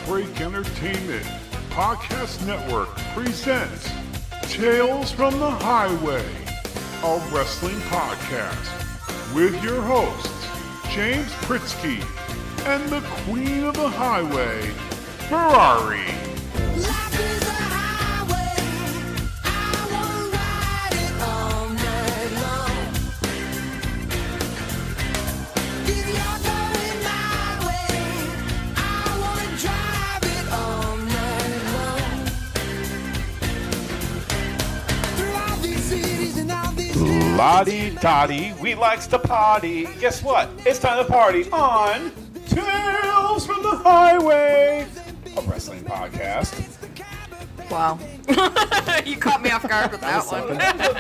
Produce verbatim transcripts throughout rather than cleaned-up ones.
Break Entertainment Podcast Network presents Tales from the Highway, a wrestling podcast with your hosts, James Pritzky and the Queen of the Highway, Ferrari. Life is a highway, I wanna ride it all night long. If you're going my way, I wanna drive it all night long. Through all these cities and all these Lottie Dottie, we likes to party. Guess what? It's time to party on Tales from the Highway, a wrestling podcast. Wow. You caught me off guard with that one.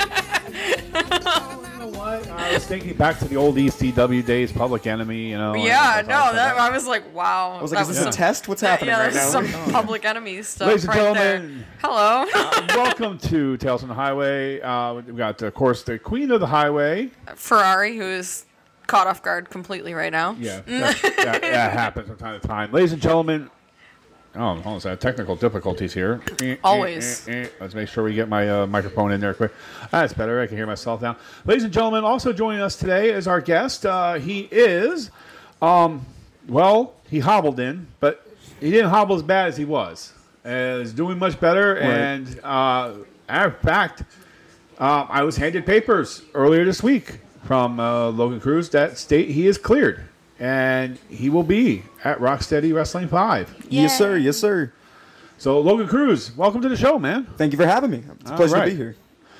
You know what? I was thinking back to the old E C W days, Public Enemy, you know. Yeah, and no, that, I was like, wow. I was like, that is this was a test? What's happening yeah, right this now? is some Public Enemy stuff Ladies and right gentlemen. there. Hello. Uh, welcome to Tales from the Highway. Uh, we've got, of course, the Queen of the Highway. Ferrari, who is caught off guard completely right now. Yeah, that, that, that happens from time to time. Ladies and gentlemen, oh, hold on a second. Technical difficulties here. Always. Let's make sure we get my uh, microphone in there quick. That's better. I can hear myself now. Ladies and gentlemen, also joining us today is our guest. Uh, he is, um, well, he hobbled in, but he didn't hobble as bad as he was. Uh, he's doing much better. Right. And, uh, in fact, uh, I was handed papers earlier this week from uh, Logan Cruz that state he is cleared. And he will be at Rocksteady Wrestling five. Yes, sir. Yes, sir. So, Logan Cruz, welcome to the show, man. Thank you for having me. It's a All pleasure right. to be here.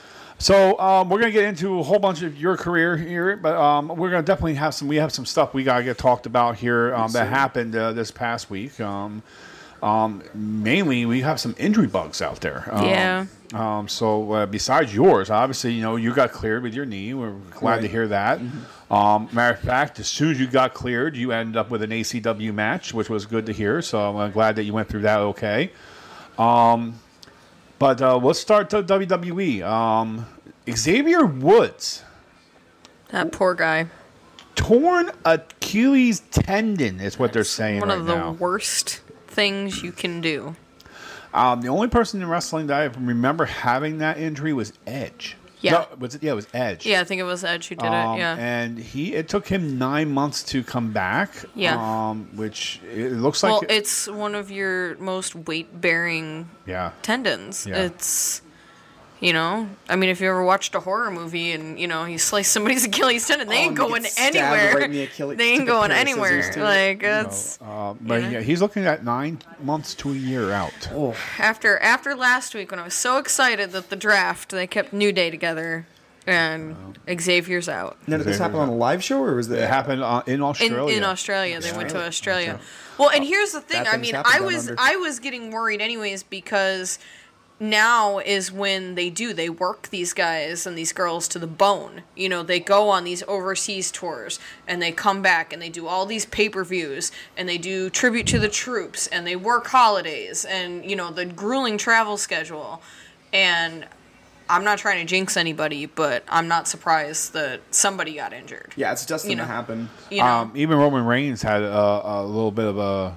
So, um, we're going to get into a whole bunch of your career here, but um, we're going to definitely have some, we have some stuff we got to get talked about here um, that happened uh, this past week. Um, um, mainly, we have some injury bugs out there. Um, Yeah. Um, so, uh, besides yours, obviously, you know, you got cleared with your knee. We're glad Right. to hear that. Mm-hmm. Um, matter of fact, as soon as you got cleared, you ended up with an A C W match, which was good to hear. So, I'm uh, glad that you went through that okay. Um, but uh, let's start to W W E. Um, Xavier Woods, That poor guy. torn Achilles tendon is what they're saying One right of the now. worst things you can do. Um, the only person in wrestling that I remember having that injury was Edge. Yeah. No, was it? Yeah, it was Edge. Yeah, I think it was Edge who did Um, it. Yeah. And he, it took him nine months to come back. Yeah. Um, which it looks Well, like. it's one of your most weight-bearing yeah. tendons. Yeah. It's, you know, I mean, if you ever watched a horror movie and, you know, you slice somebody's Achilles tendon, they Oh, ain't and you going get stabbed anywhere. right in the Achilles. They ain't Took a going pair of anywhere. scissors to it. Like, that's Uh, but know? yeah, he's looking at nine months to a year out. Oh, after after last week when I was so excited that the draft, they kept New Day together and Xavier's out. now, did this happen on a live show or was that? It happened uh, in In, Australia. in Australia, they went to Australia. Australia. Well, and here's the thing. Bad I things mean, happen I down was under. I was getting worried anyways because now is when they do they work these guys and these girls to the bone. You know, they go on these overseas tours and they come back and they do all these pay-per-views and they do tribute to the troops and they work holidays and, you know, the grueling travel schedule. And I'm not trying to jinx anybody, but I'm not surprised that somebody got injured. Yeah, it's destined You know. to happen. You know? Um, even Roman Reigns had a, a little bit of a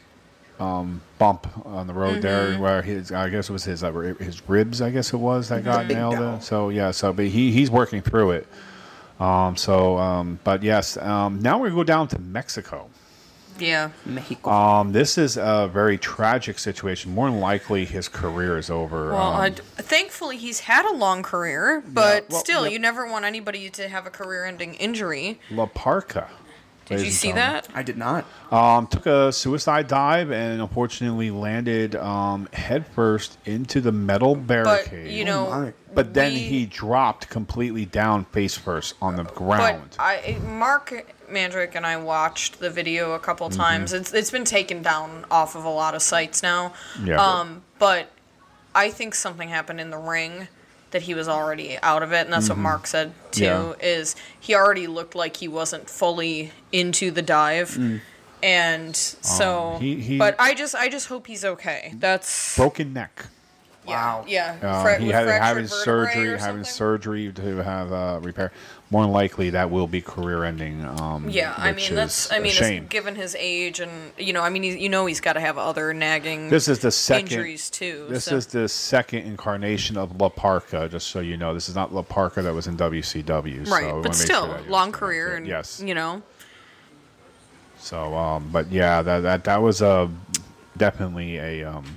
um, bump on the road Mm-hmm. there, where his I guess it was his uh, his ribs, I guess it was that got big nailed. dowel. In. So yeah, so but he he's working through it. Um, so um, but yes, um, now we're gonna go down to Mexico. Yeah. Mexico. Um, this is a very tragic situation. More than likely, his career is over. Well, um, I, thankfully he's had a long career, but well, still, yeah. you never want anybody to have a career-ending injury. La Parca. Did ladies you and see gentlemen. that? I did not. Um, took a suicide dive and unfortunately landed um, headfirst into the metal But barricade. you Oh know, my. But then we- he dropped completely down face first on the But ground. I, Mark Mandrick and I watched the video a couple Mm-hmm. times. It's it's been taken down off of a lot of sites now. Yeah. Um, but I think something happened in the ring that he was already out of it, and that's what Mark said too. Mm-hmm. Yeah. Is he already looked like he wasn't fully into the dive, and so. Mm. he- he- but I just I just hope he's okay. That's Broken neck. Yeah, yeah. Uh, Fra- he with had fractured having vertebrae surgery, or having something? surgery to have uh, repair. More than likely, that will be career-ending. Um, Yeah, I which mean that's. is I a mean, it's, shame. given his age, and you know, I mean, he's, you know, he's got to have other nagging This is the second. injuries too. This so. is the second incarnation of La Parka. Just so you know, this is not La Parka that was in W C W. So right, we wanna but make still, sure that you long understand career, that. and Yes. you know, So, um, but yeah, that that that was a definitely a um,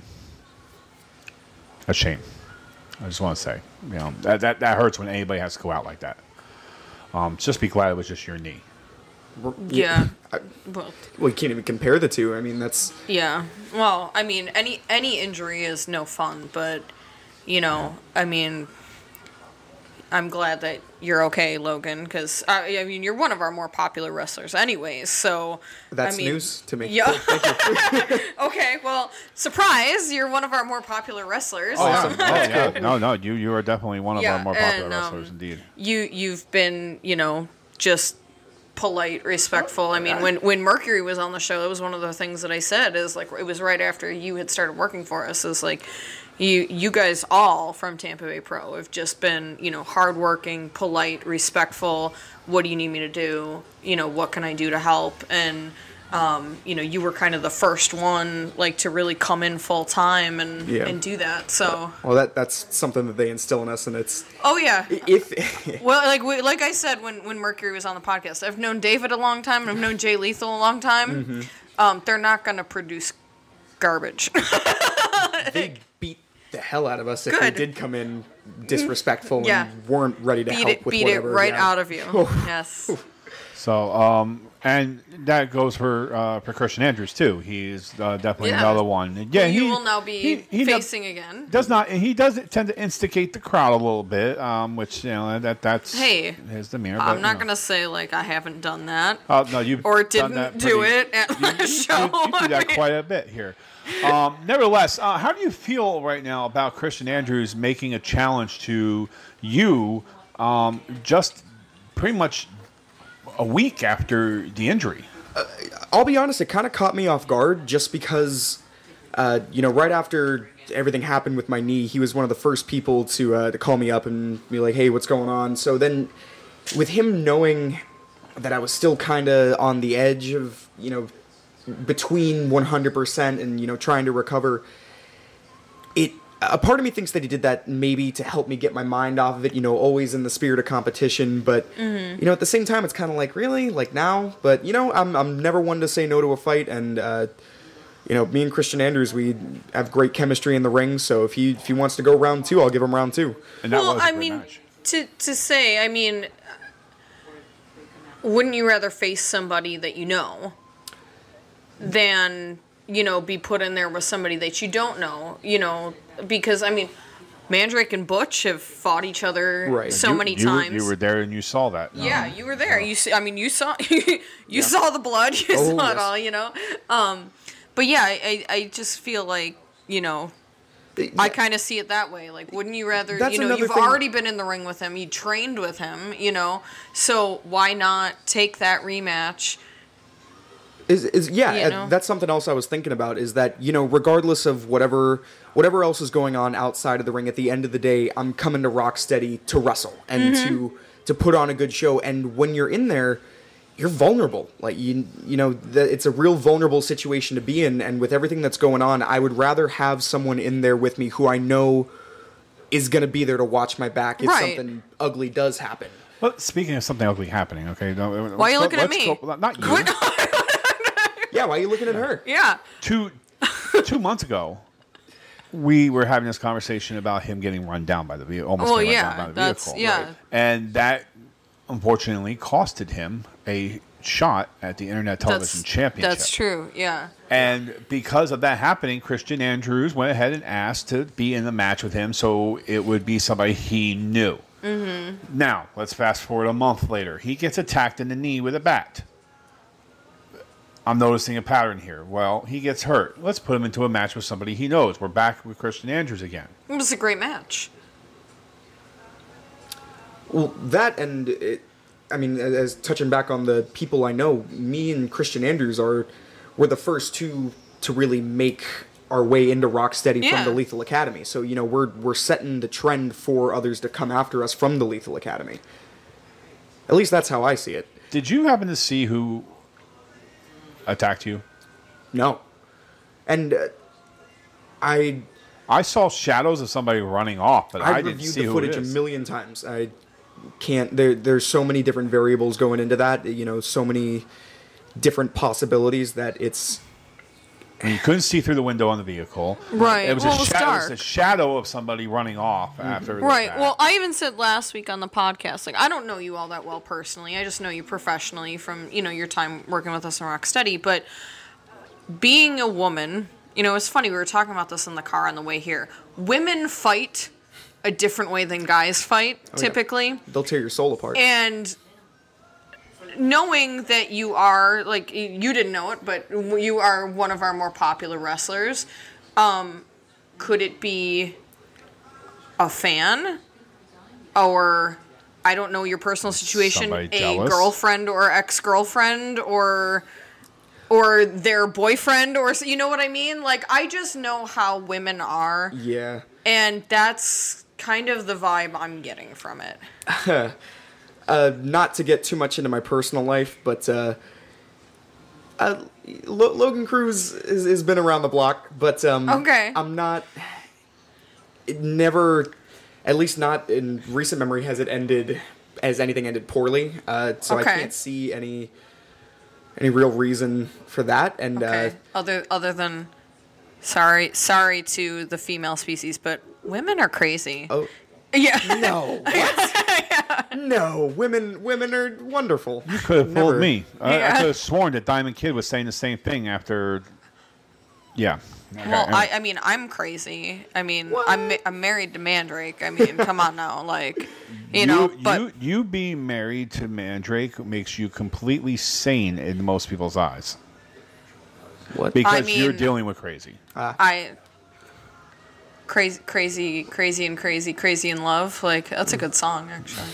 a shame. I just want to say, you know, that, that that hurts when anybody has to go out like that. Um, just be glad it was just your knee. yeah. I- Well, Well, you can't even compare the two. I mean, that's yeah. Well, I mean, any any injury is no fun, but you know, I mean, I'm glad that you're okay, Logan, because I, I mean, you're one of our more popular wrestlers, anyways. So that's I mean, news to me. Yeah. Okay. Well, surprise! You're one of our more popular wrestlers. Oh, yeah. Oh, yeah. No, no, you you are definitely one of Yeah, our more popular and, um, wrestlers, indeed. You you've been, you know, just polite, respectful. I mean, when when Mercury was on the show, it was one of the things that I said is like it was right after you had started working for us. Is like you you guys all from Tampa Bay Pro have just been, you know, hardworking, polite, respectful. What do you need me to do? You know, what can I do to help? And um, you know, you were kind of the first one like to really come in full time and Yeah. and do that. So Well, that that's something that they instill in us, and it's oh yeah. if Well, like we, like I said when, when Mercury was on the podcast, I've known David a long time, and I've known Jay Lethal a long time. Mm-hmm. Um, they're not gonna produce garbage. they beat the hell out of us if Good. we did come in disrespectful Yeah. and weren't ready to beat help it, with beat it whatever. right yeah. out of you. Yes. So, um, and that goes for uh, for Christian Andrews too. He's uh, definitely Yeah. another one. Yeah, you he will now be he- he does- facing again. does not he does tend to instigate the crowd a little bit, um, which you know that that's Hey, his demeanor. I'm but, not you know. gonna say like I haven't done that. Oh no, you or didn't do it at you, the you, show. You, you do that quite a bit here. Um, nevertheless, uh, how do you feel right now about Christian Andrews making a challenge to you, um, just pretty much a week after the injury? I'll be honest, it kind of caught me off guard just because, uh, you know, right after everything happened with my knee, he was one of the first people to uh, to call me up and be like, "Hey, what's going on?" So then, with him knowing that I was still kind of on the edge of, you know, between one hundred percent and, you know, trying to recover, it a part of me thinks that he did that maybe to help me get my mind off of it, you know, always in the spirit of competition. But, you know, at the same time, it's kind of like, really? Like now? But, you know, I'm I'm never one to say no to a fight. And, uh, you know, me and Christian Andrews, we have great chemistry in the ring. So if he, if he wants to go round two, I'll give him round two. And that Well, was a I great mean, match. to to say, I mean, wouldn't you rather face somebody that you know than, you know, be put in there with somebody that you don't know? You know, because I mean, Mandrake and Butch have fought each other Right. so You- many you, times. You were there and you saw that. Yeah, Um, you were there. You see, I mean, you saw you saw the blood. You Oh, saw it yes. all. You know. Um, but yeah, I I I just feel like, you know, I kind of see it that way. Like, wouldn't you rather? That's You know, another you've thing- already been in the ring with him. You trained with him. You know, so why not take that rematch? Is is yeah, You uh, know? that's something else I was thinking about. Is that, you know, regardless of whatever whatever else is going on outside of the ring, at the end of the day, I'm coming to Rocksteady to wrestle and Mm-hmm. to to put on a good show. And when you're in there, you're vulnerable. Like you you know, the, it's a real vulnerable situation to be in. And with everything that's going on, I would rather have someone in there with me who I know is going to be there to watch my back if Right. something ugly does happen. But speaking of something ugly happening, okay. no, Why are you let's looking go- at me? let's go- not you. Yeah, why are you looking at her? Yeah. two two months ago, we were having this conversation about him getting run down by the vehicle, almost Well, getting yeah, run down by the that's- vehicle. yeah. Right. And that unfortunately costed him a shot at the Internet Television That's Championship. that's true. Yeah. And because of that happening, Christian Andrews went ahead and asked to be in the match with him, so it would be somebody he knew. Mm-hmm. Now, let's fast forward a month later. He gets attacked in the knee with a bat. I'm noticing a pattern here. Well, he gets hurt. Let's put him into a match with somebody he knows. We're back with Christian Andrews again. It was a great match. Well, that and it, I mean, as touching back on the people I know, me and Christian Andrews are were the first two to really make our way into Rocksteady Yeah. from the Lethal Academy. So, you know, we're we're setting the trend for others to come after us from the Lethal Academy. At least that's how I see it. Did you happen to see who attacked you? No. And uh, I I saw shadows of somebody running off, but I, I didn't reviewed see the who footage it a is. million times. I can't. There, there's so many different variables going into that. You know, so many different possibilities that it's. And you couldn't see through the window on the vehicle. Right. It was, Well, a, it was shadow, it was dark. a shadow of somebody running off after. the Right. fact. Well, I even said last week on the podcast, like, I don't know you all that well personally. I just know you professionally from, you know, your time working with us in Rocksteady. But being a woman, you know, it's funny. We were talking about this in the car on the way here. Women fight a different way than guys fight, yeah. typically. They'll tear your soul apart. And knowing that you are, like, you didn't know it, but you are one of our more popular wrestlers, um, could it be a fan? Or, I don't know your personal situation, Somebody a jealous? girlfriend or ex-girlfriend or or their boyfriend, or, you know what I mean? Like, I just know how women are, Yeah. and that's kind of the vibe I'm getting from it. Uh, not to get too much into my personal life, but uh, uh, Lo- Logan Cruz has, has been around the block, but um, Okay. I'm not. It never, at least not in recent memory, has it ended as anything ended poorly. Uh, so Okay. I can't see any any real reason for that. And Okay. uh, Other other than sorry sorry to the female species, but women are crazy. oh Yeah. no, what? No, women women are wonderful. You could have fooled Never. me. I, I Yeah. could have sworn that Diamond Kid was saying the same thing after. Yeah. Okay, Well, anyway. I, I mean, I'm crazy. I mean, I'm ma- I'm married to Mandrake. I mean, come on now, like, you, know. But you, you being married to Mandrake makes you completely sane in most people's eyes What? because I you're mean- dealing with crazy. I crazy, crazy, crazy, and crazy, crazy in love. Like, that's a good song, actually.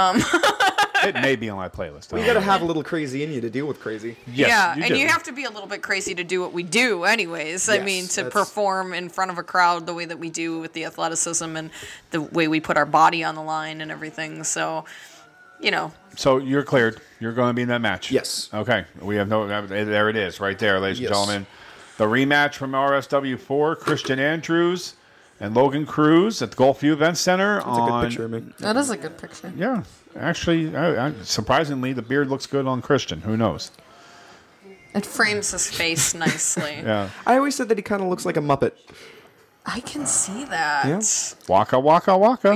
It may be on my playlist. I You don't gotta know. have a little crazy in you to deal with crazy. Yes, yeah, you and do. you have to be a little bit crazy to do what we do, anyways. I Yes, mean, to that's- perform in front of a crowd the way that we do with the athleticism and the way we put our body on the line and everything. So, you know, So you're cleared. You're going to be in that match. Yes. Okay. We have no. There it is, right there, ladies Yes. and gentlemen. The rematch from R S W four: Christian Andrews and Logan Cruz at the Gulfview Event Center. That's on, a good picture of me. that is a good picture. Yeah, actually, I, I, surprisingly, the beard looks good on Christian. Who knows? It frames his face nicely. Yeah. I always said that he kind of looks like a Muppet. I can see that. Yeah. Waka waka waka.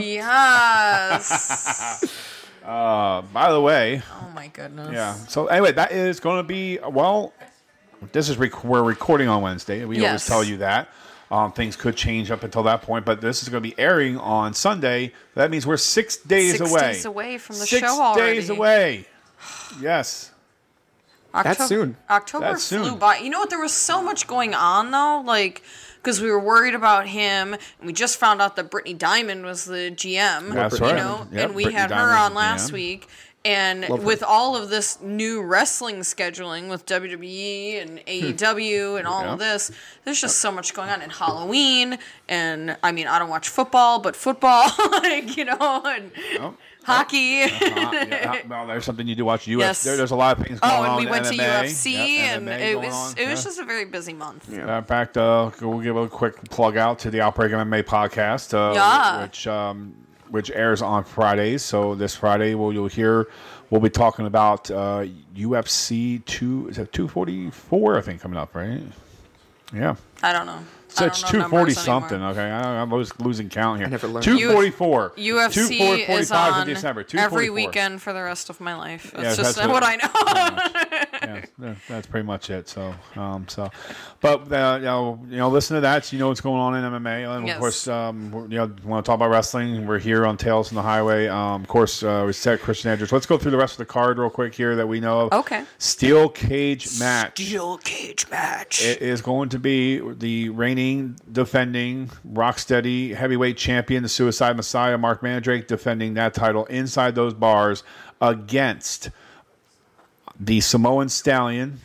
Yes. Uh, by the way, Oh my goodness. yeah. So anyway, that is going to be well. This is rec- we're recording on Wednesday. We always Yes. tell you that. Um, things could change up until that point, but this is going to be airing on Sunday. That means we're six days Six away. days away from the six show already. days away. Yes. October, soon. October That's flew soon. by. You know what? There was so much going on though, like because we were worried about him, and we just found out that Brittany Diamond was the G M. That's you right. know, Yep, and we Brittany had her Diamond was on the last G M. week. And Love her. with all of this new wrestling scheduling with W W E and A E W and all Yeah. of this, there's just so much going on. And Halloween, and I mean, I don't watch football, but football, like, you know, and Oh. hockey. Uh, yeah, well, there's something you do watch. U F C. Yes. There, there's a lot of things going Oh, on. and we went to M M A. U F C, Yep, and M M A it going was on. it was Yeah. just a very busy month. Uh, in fact, uh, we'll give a quick plug out to the Outbreak M M A podcast, uh, Yeah. which um, which airs on Fridays. So this Friday, we'll you'll hear we'll be talking about uh, U F C two. Is it two forty four? I think coming up, right? Yeah. I don't know. So I it's don't two know forty numbers something. anymore. Okay, I, I'm always losing count here. I never learned. Two forty four. U F C is on December. every weekend for the rest of my life. That's Yeah, just that's what, what- I know. yeah, that- that's pretty much it. So, um, so, but uh, you know, you know, listen to that. So you know what's going on in M M A, and Yes. of course, um, we're- you know, want to talk about wrestling. We're here on Tales from the Highway. Um, of course, uh, we said Christian Andrews. Let's go through the rest of the card real quick here that we know of. Okay. Steel cage match. Steel cage match. It is going to be the reigning, defending Rocksteady heavyweight champion, the Suicide Messiah, Mark Mandrake, defending that title inside those bars against the Samoan Stallion,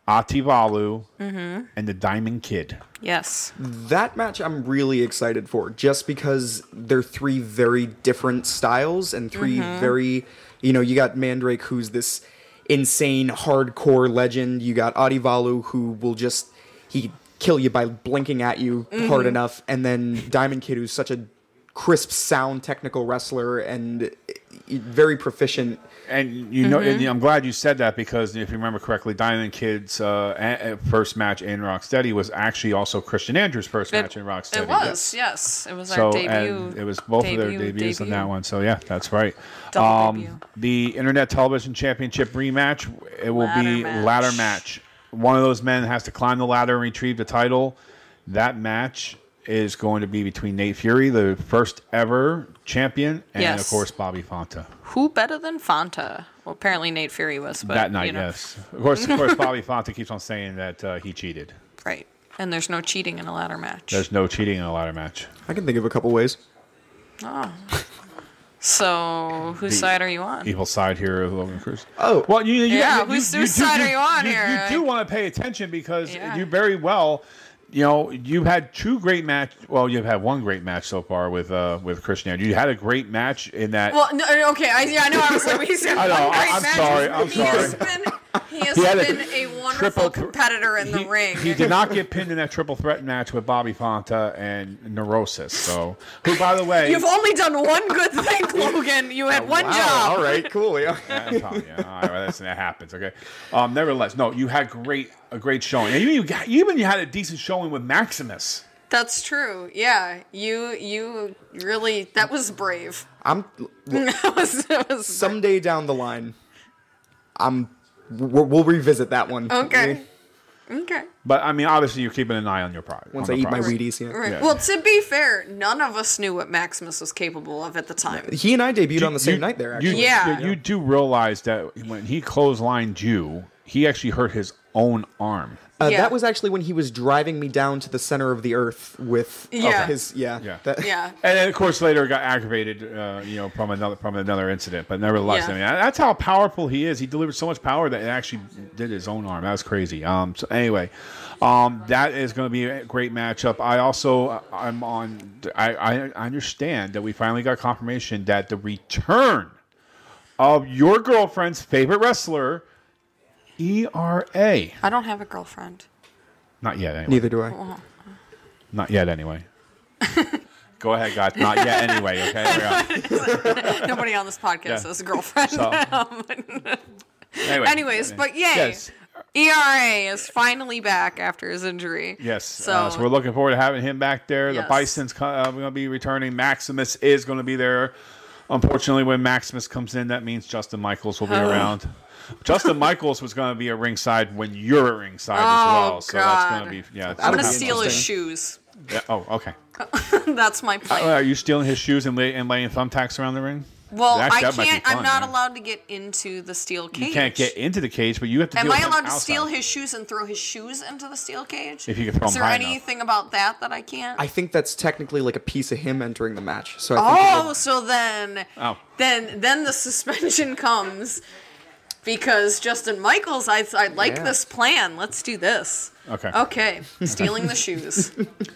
Ativalu, and the Diamond Kid. Yes. That match I'm really excited for, just because they're three very different styles and 3 very, you know, you got Mandrake, who's this insane hardcore legend. You got Adivalu, who will just, he kill you by blinking at you hard enough. And then Diamond Kid, who's such a crisp sound technical wrestler and very proficient. And you know, and I'm glad you said that, because if you remember correctly, Diamond Kid's uh, a- a first match in Rocksteady was actually also Christian Andrews' first match in Rocksteady. It was, yes. It was So our debut. and it was both debut, of their debuts debut. on that one. So yeah, that's right. Double debut. The Internet Television Championship rematch. It will Ladder be match. ladder match. One of those men has to climb the ladder and retrieve the title. That match is going to be between Nate Fury, the first ever champion, and Yes. of course Bobby Fonta. Who better than Fanta? Well, apparently Nate Fury was, but that night, you know, yes. Of course, of course, Bobby Fonta keeps on saying that uh, he cheated. right. And there's no cheating in a ladder match. There's no cheating in a ladder match. I can think of a couple ways. So, whose side are you on? Evil side here of Logan Cruz. Oh. well, you, you, Yeah, you, whose- you, whose do- side you- are you on you, here? You do want to pay attention, because Yeah. you very well, you know, you've had two great match. Well, you've had one great match so far with uh, with Christian Andrews. You had a great match in that. Well, no, okay, I, yeah, I know. I was like, he said I know, one great I'm match. sorry, I'm he Has sorry. been, he has He had a been a, wonderful triple th- competitor in the he, ring. he did not get pinned in that triple threat match with Bobby Fonta and Neurosis. So, who, by the way, You've only done one good thing, Logan. You had one Wow, job. all right, cool. Yeah. Yeah, I'm telling you. All right, well, listen, that happens. Okay. Um, nevertheless, no, you had great a great showing, and you even got, you even had a decent showing with Maximus. That's true. Yeah, you you really that was brave. I'm that was, that was someday down the line. I'm. We'll, we'll revisit that one. okay. Okay. But I mean, obviously, you're keeping an eye on your product. Once on I the eat my product. Wheaties, yeah. Right. Yeah. Well, to be fair, none of us knew what Maximus was capable of at the time. He and I debuted on the same You- night there. you- Actually, Yeah. You, you do realize that when he clotheslined you, he actually hurt his own arm. Uh, Yeah. That was actually when he was driving me down to the center of the earth with uh, Yeah. his yeah. Yeah. that- Yeah. And then, of course, later got aggravated, uh, you know, from another from another incident. But nevertheless, Yeah. I mean, that's how powerful he is. He delivered so much power that it actually did his own arm. That was crazy. Um, so anyway, um, that is going to be a great matchup. I also, I'm on. I, I understand that we finally got confirmation that the return of your girlfriend's favorite wrestler, E R A. I don't have a girlfriend. Not yet. Anyway. Neither do I. Not yet. Anyway. Go ahead, guys. Not yet. Anyway. Okay. There we go. Nobody on this podcast Yeah. has a girlfriend. So, anyway, Anyways, but yay. Yes. E R A is finally back after his injury. Yes. So, So, uh, so we're looking forward to having him back there. Yes. The Bison's co- uh, going to be returning. Maximus is going to be there. Unfortunately, when Maximus comes in, that means Justin Michaels will be Oh. around. Justin Michaels was going to be at ringside when you're at ringside Oh, as well. So that's God. going to be yeah. it's I'm gonna gonna be steal his interesting. shoes. Yeah, oh, okay. That's my plan. Uh, are you stealing his shoes and, lay, and laying thumbtacks around the ring? well, Actually, I that might be can't. fun, I'm not man. allowed to get into the steel cage. You can't get into the cage, but you have to. Am deal I with him allowed to outside. steal his shoes and throw his shoes into the steel cage? If you can throw Is them there high enough. anything about that that I can't? I think that's technically like a piece of him entering the match. So I think it oh, would- so then, Oh. then, then the suspension comes because Justin Michaels. I, I like Yeah. this plan. Let's do this. Okay. Okay, stealing the shoes.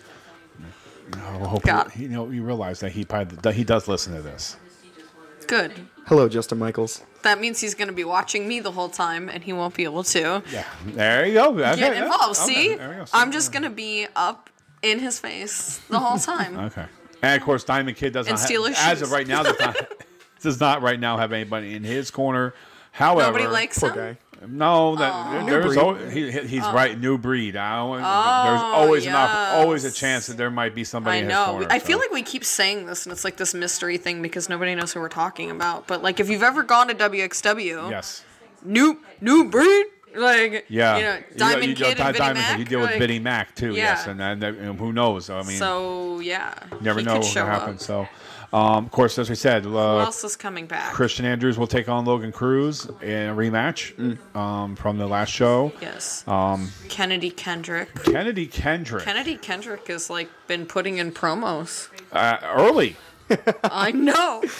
Oh, well, hopefully, Got it. you know, you realize that he probably that he does listen to this. Good. hello, Justin Michaels. That means he's going to be watching me the whole time, and he won't be able to Yeah. There you go. Okay, get yeah. involved. Okay, See, there we go. I'm just going to be up in his face the whole time. Okay. And of course, Diamond Kid does And not steal have, his as shoes. of right now does not does not right now have anybody in his corner. However, Nobody likes Poor him. guy. no, that New there's breed. al- he, he- he's right, new breed. I don't, there's Oh, always enough, always a yes. chance that there might be somebody I in his know. corner. I feel so. like we keep saying this, and it's like this mystery thing because nobody knows who we're talking about. But like, if you've ever gone to W X W, yes. new new breed, like Yeah, you know, You- Diamond you, Kid Di- and Vinnie Diamond Kid, Mac. You deal with like, Vinnie Mac too, yeah. yes, and, and, and who knows? I mean, So yeah, you never he know could what show happens. up. So, um, of course, as we said, Who uh, else is coming back? Christian Andrews will take on Logan Cruz in a rematch um, from the last show. Yes. Um, Kennedy Kendrick. Kennedy Kendrick, Kennedy Kendrick has like been putting in promos. uh, early. I know.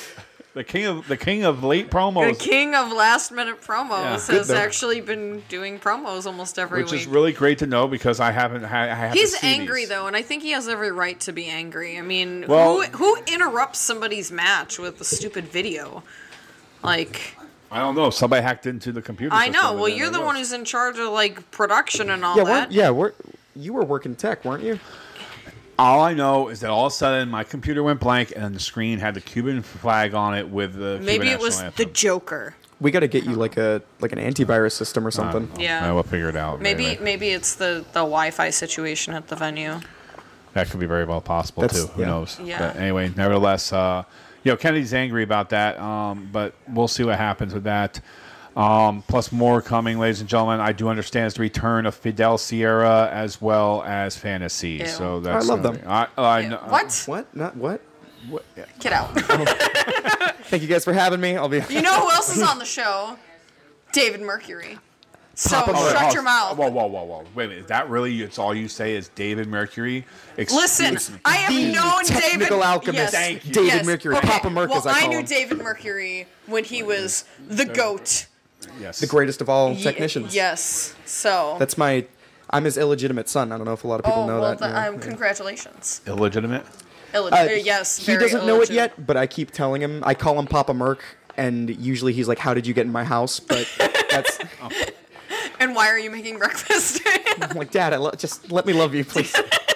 The king of the king of late The promos, king of last minute promos Yeah. has though. actually been doing promos almost every which week. is really great to know because I haven't had. I haven't He's seen angry these. though, and I think he has every right to be angry. I mean, Well- who who interrupts somebody's match with a stupid video? Like, I don't know. Somebody hacked into the computer. I system know. and Well, then you're it the was. one who's in charge of like production and all Yeah, that. weren't, yeah, we're, you were working tech, weren't you? All I know is that all of a sudden my computer went blank and the screen had the Cuban flag on it with the Maybe Cuban it was national the anthem. Joker. We got to get you like a like an antivirus system or something. Yeah. Uh, we'll figure it out. Maybe anyway. maybe it's the, the Wi-Fi situation at the venue. That could be very well possible That's- too. Who yeah. knows? Yeah. But anyway, nevertheless, uh, you know, Kennedy's angry about that, um, but we'll see what happens with that. Um, plus, more coming, ladies and gentlemen. I do understand it's the return of Fidel Sierra as well as Fantasy. Ew. So that's I love gonna them. be- I, I Yeah. know, What? What? Not what? Get out. Thank you guys for having me. I'll be. You know who else is on the show? David Mercury. So Papa Merc. shut Oh, your mouth. Whoa, whoa, whoa, whoa! Wait a minute. Is that really? It's all you say is David Mercury? Ex- Listen, ex- I have The known David. technical alchemist, Yes. Thank you. David Yes. Mercury. Okay. Papa Merc, well, as I call knew him. David Mercury when he was the goat. yes. The greatest of all Ye- technicians. Yes. So. That's my. I'm his illegitimate son. I don't know if a lot of people oh know well, that. th- yeah. um, congratulations. illegitimate. Illeg- Uh, uh, yes. he very doesn't know it illegitimate. yet, but I keep telling him. I call him Papa Merc, and usually he's like, "How did you get in my house?" But that's. And why are you making breakfast? I'm like, Dad, I lo- just let me love you, please.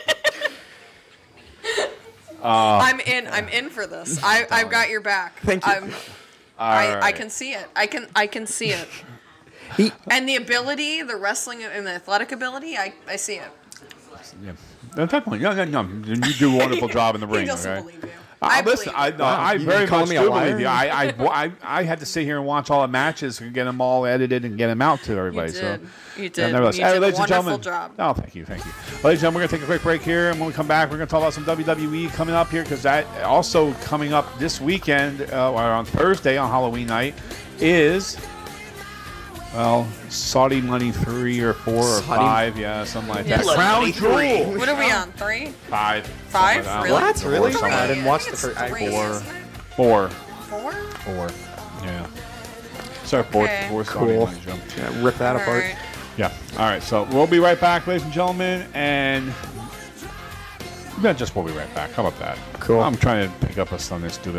I'm in. I'm in for this. I, I've got your back. Thank you. I'm, I, I right. can see it. I can. I can see it. He, And the ability, the wrestling and the athletic ability, I, I see it. Yeah. No, definitely. No, no, no. You do a wonderful job in the ring. He doesn't okay? believe you. Uh, I listen, I, believe no, I you very calling much me a do liar? believe you. I, I, I, I had to sit here and watch all the matches and get them all edited and get them out to everybody. You So, did. You yeah, did. nevertheless. You Hey, did a ladies and wonderful gentlemen. job. Oh, thank you, thank you. Ladies and gentlemen, we're going to take a quick break here, and when we come back, we're going to talk about some W W E coming up here because that also coming up this weekend, uh, or on Thursday on Halloween night, is. Well, Saudi Money three or four or Saudi- five, yeah, something like Yes. that. Crown Money Jewel. three. What are we on? Three? Five. Five? something like that. Really? What? Four, Really? something I like didn't that. watch think the it's first- I- three, Four. isn't it? Four. Four? Four. Yeah. Sorry, fourth, Okay. fourth Cool. Saudi Money show. yeah, rip that All apart. right. Yeah. All right. So we'll be right back, ladies and gentlemen, and yeah, just we'll be right back. How about that? Cool. I'm trying to pick up a Sunday student.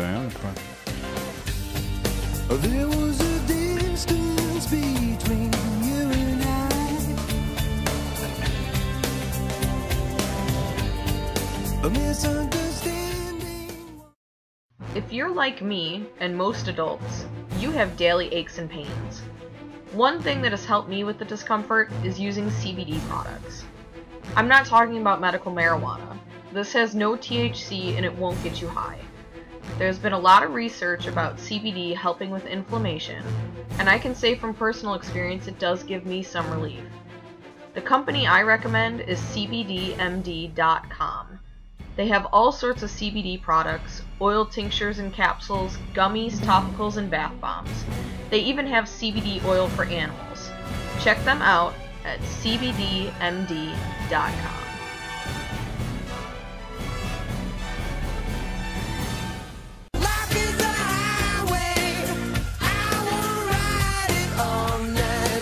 There was a distance between you and I, a misunderstanding. If you're like me, and most adults, you have daily aches and pains. One thing that has helped me with the discomfort is using C B D products. I'm not talking about medical marijuana. This has no T H C and it won't get you high. There's been a lot of research about C B D helping with inflammation, and I can say from personal experience it does give me some relief. The company I recommend is C B D M D dot com. They have all sorts of C B D products, oil tinctures and capsules, gummies, topicals, and bath bombs. They even have C B D oil for animals. Check them out at C B D M D dot com. Life is a highway. I wanna ride it all night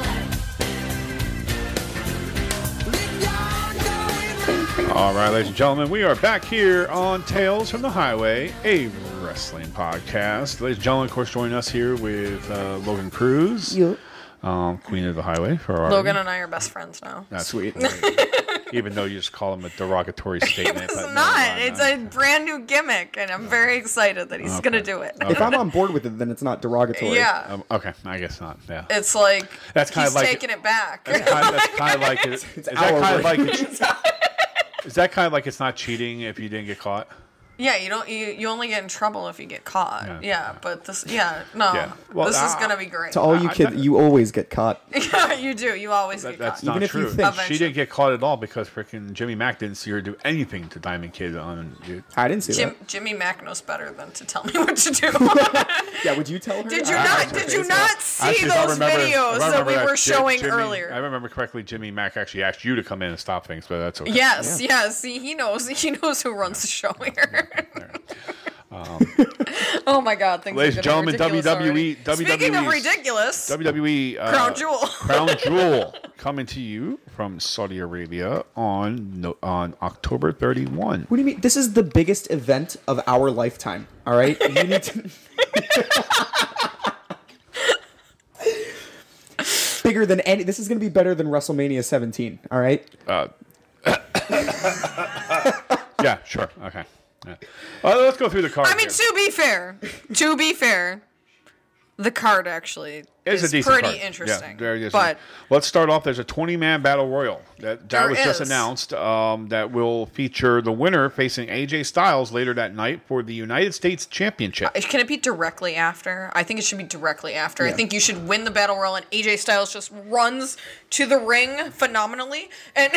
long. Lift your door and All right, ladies and gentlemen, we are back here on Tales from the Highway, a wrestling podcast. Ladies and gentlemen, of course, joining us here with uh, Logan Cruz, um, Queen of the Highway for our Logan and I are best friends now. That's sweet. Even though you just call him a derogatory statement. It's but never not. mind, It's uh, a brand new gimmick, and I'm very excited that he's Okay. gonna do it. If I'm on board with it, then it's not derogatory. Yeah. um, okay, I guess not. Yeah. It's like That's kinda he's like- taking it back. That's kind of, that's kind of like it. Is that our kind of like word. it's, is that kind of like it's not cheating if you didn't get caught? Yeah, you don't. You, you only get in trouble if you get caught. Yeah. Yeah, but this. Yeah, no. Yeah. Well, this is uh, gonna be great. To all you I- kids, I- you always get caught. Yeah, you do. You always That, get that's caught. not Even if you true. think- She Eventually. didn't get caught at all because freaking Jimmy Mack didn't see her do anything to Diamond Kid on dude. I didn't see Jim, that. Jimmy Mack knows better than to tell me what to do. Yeah, would you tell her? Did you I- not? I- Did you not see Actually, if I those remember- if I videos that remember we were Ji- showing Jimmy- earlier? I remember correctly. Jimmy Mack actually asked you to come in and stop things, but that's okay. Yes, yes. See, he knows. He knows who runs the show here. Oh my God! Things Ladies are and getting gentlemen, ridiculous W W E already. W W E Speaking of 's ridiculous, W W E uh, Crown Jewel. Crown Jewel coming to you from Saudi Arabia on no, on October thirty-first. What do you mean? This is the biggest event of our lifetime. All right, you need to. Bigger than any. This is going to be better than WrestleMania seventeen. All right. Yeah, sure. Okay. Yeah. Well, let's go through the card. I mean, here. to be fair, to be fair, the card actually It's is a decent pretty card. interesting. Yeah, very decent. But let's start off. There's a twenty-man battle royal that, that There was just is. announced um, that will feature the winner facing A J Styles later that night for the United States Championship. can it be directly after? I think it should be directly after. I think you should win the battle royal, and A J Styles just runs to the ring phenomenally, and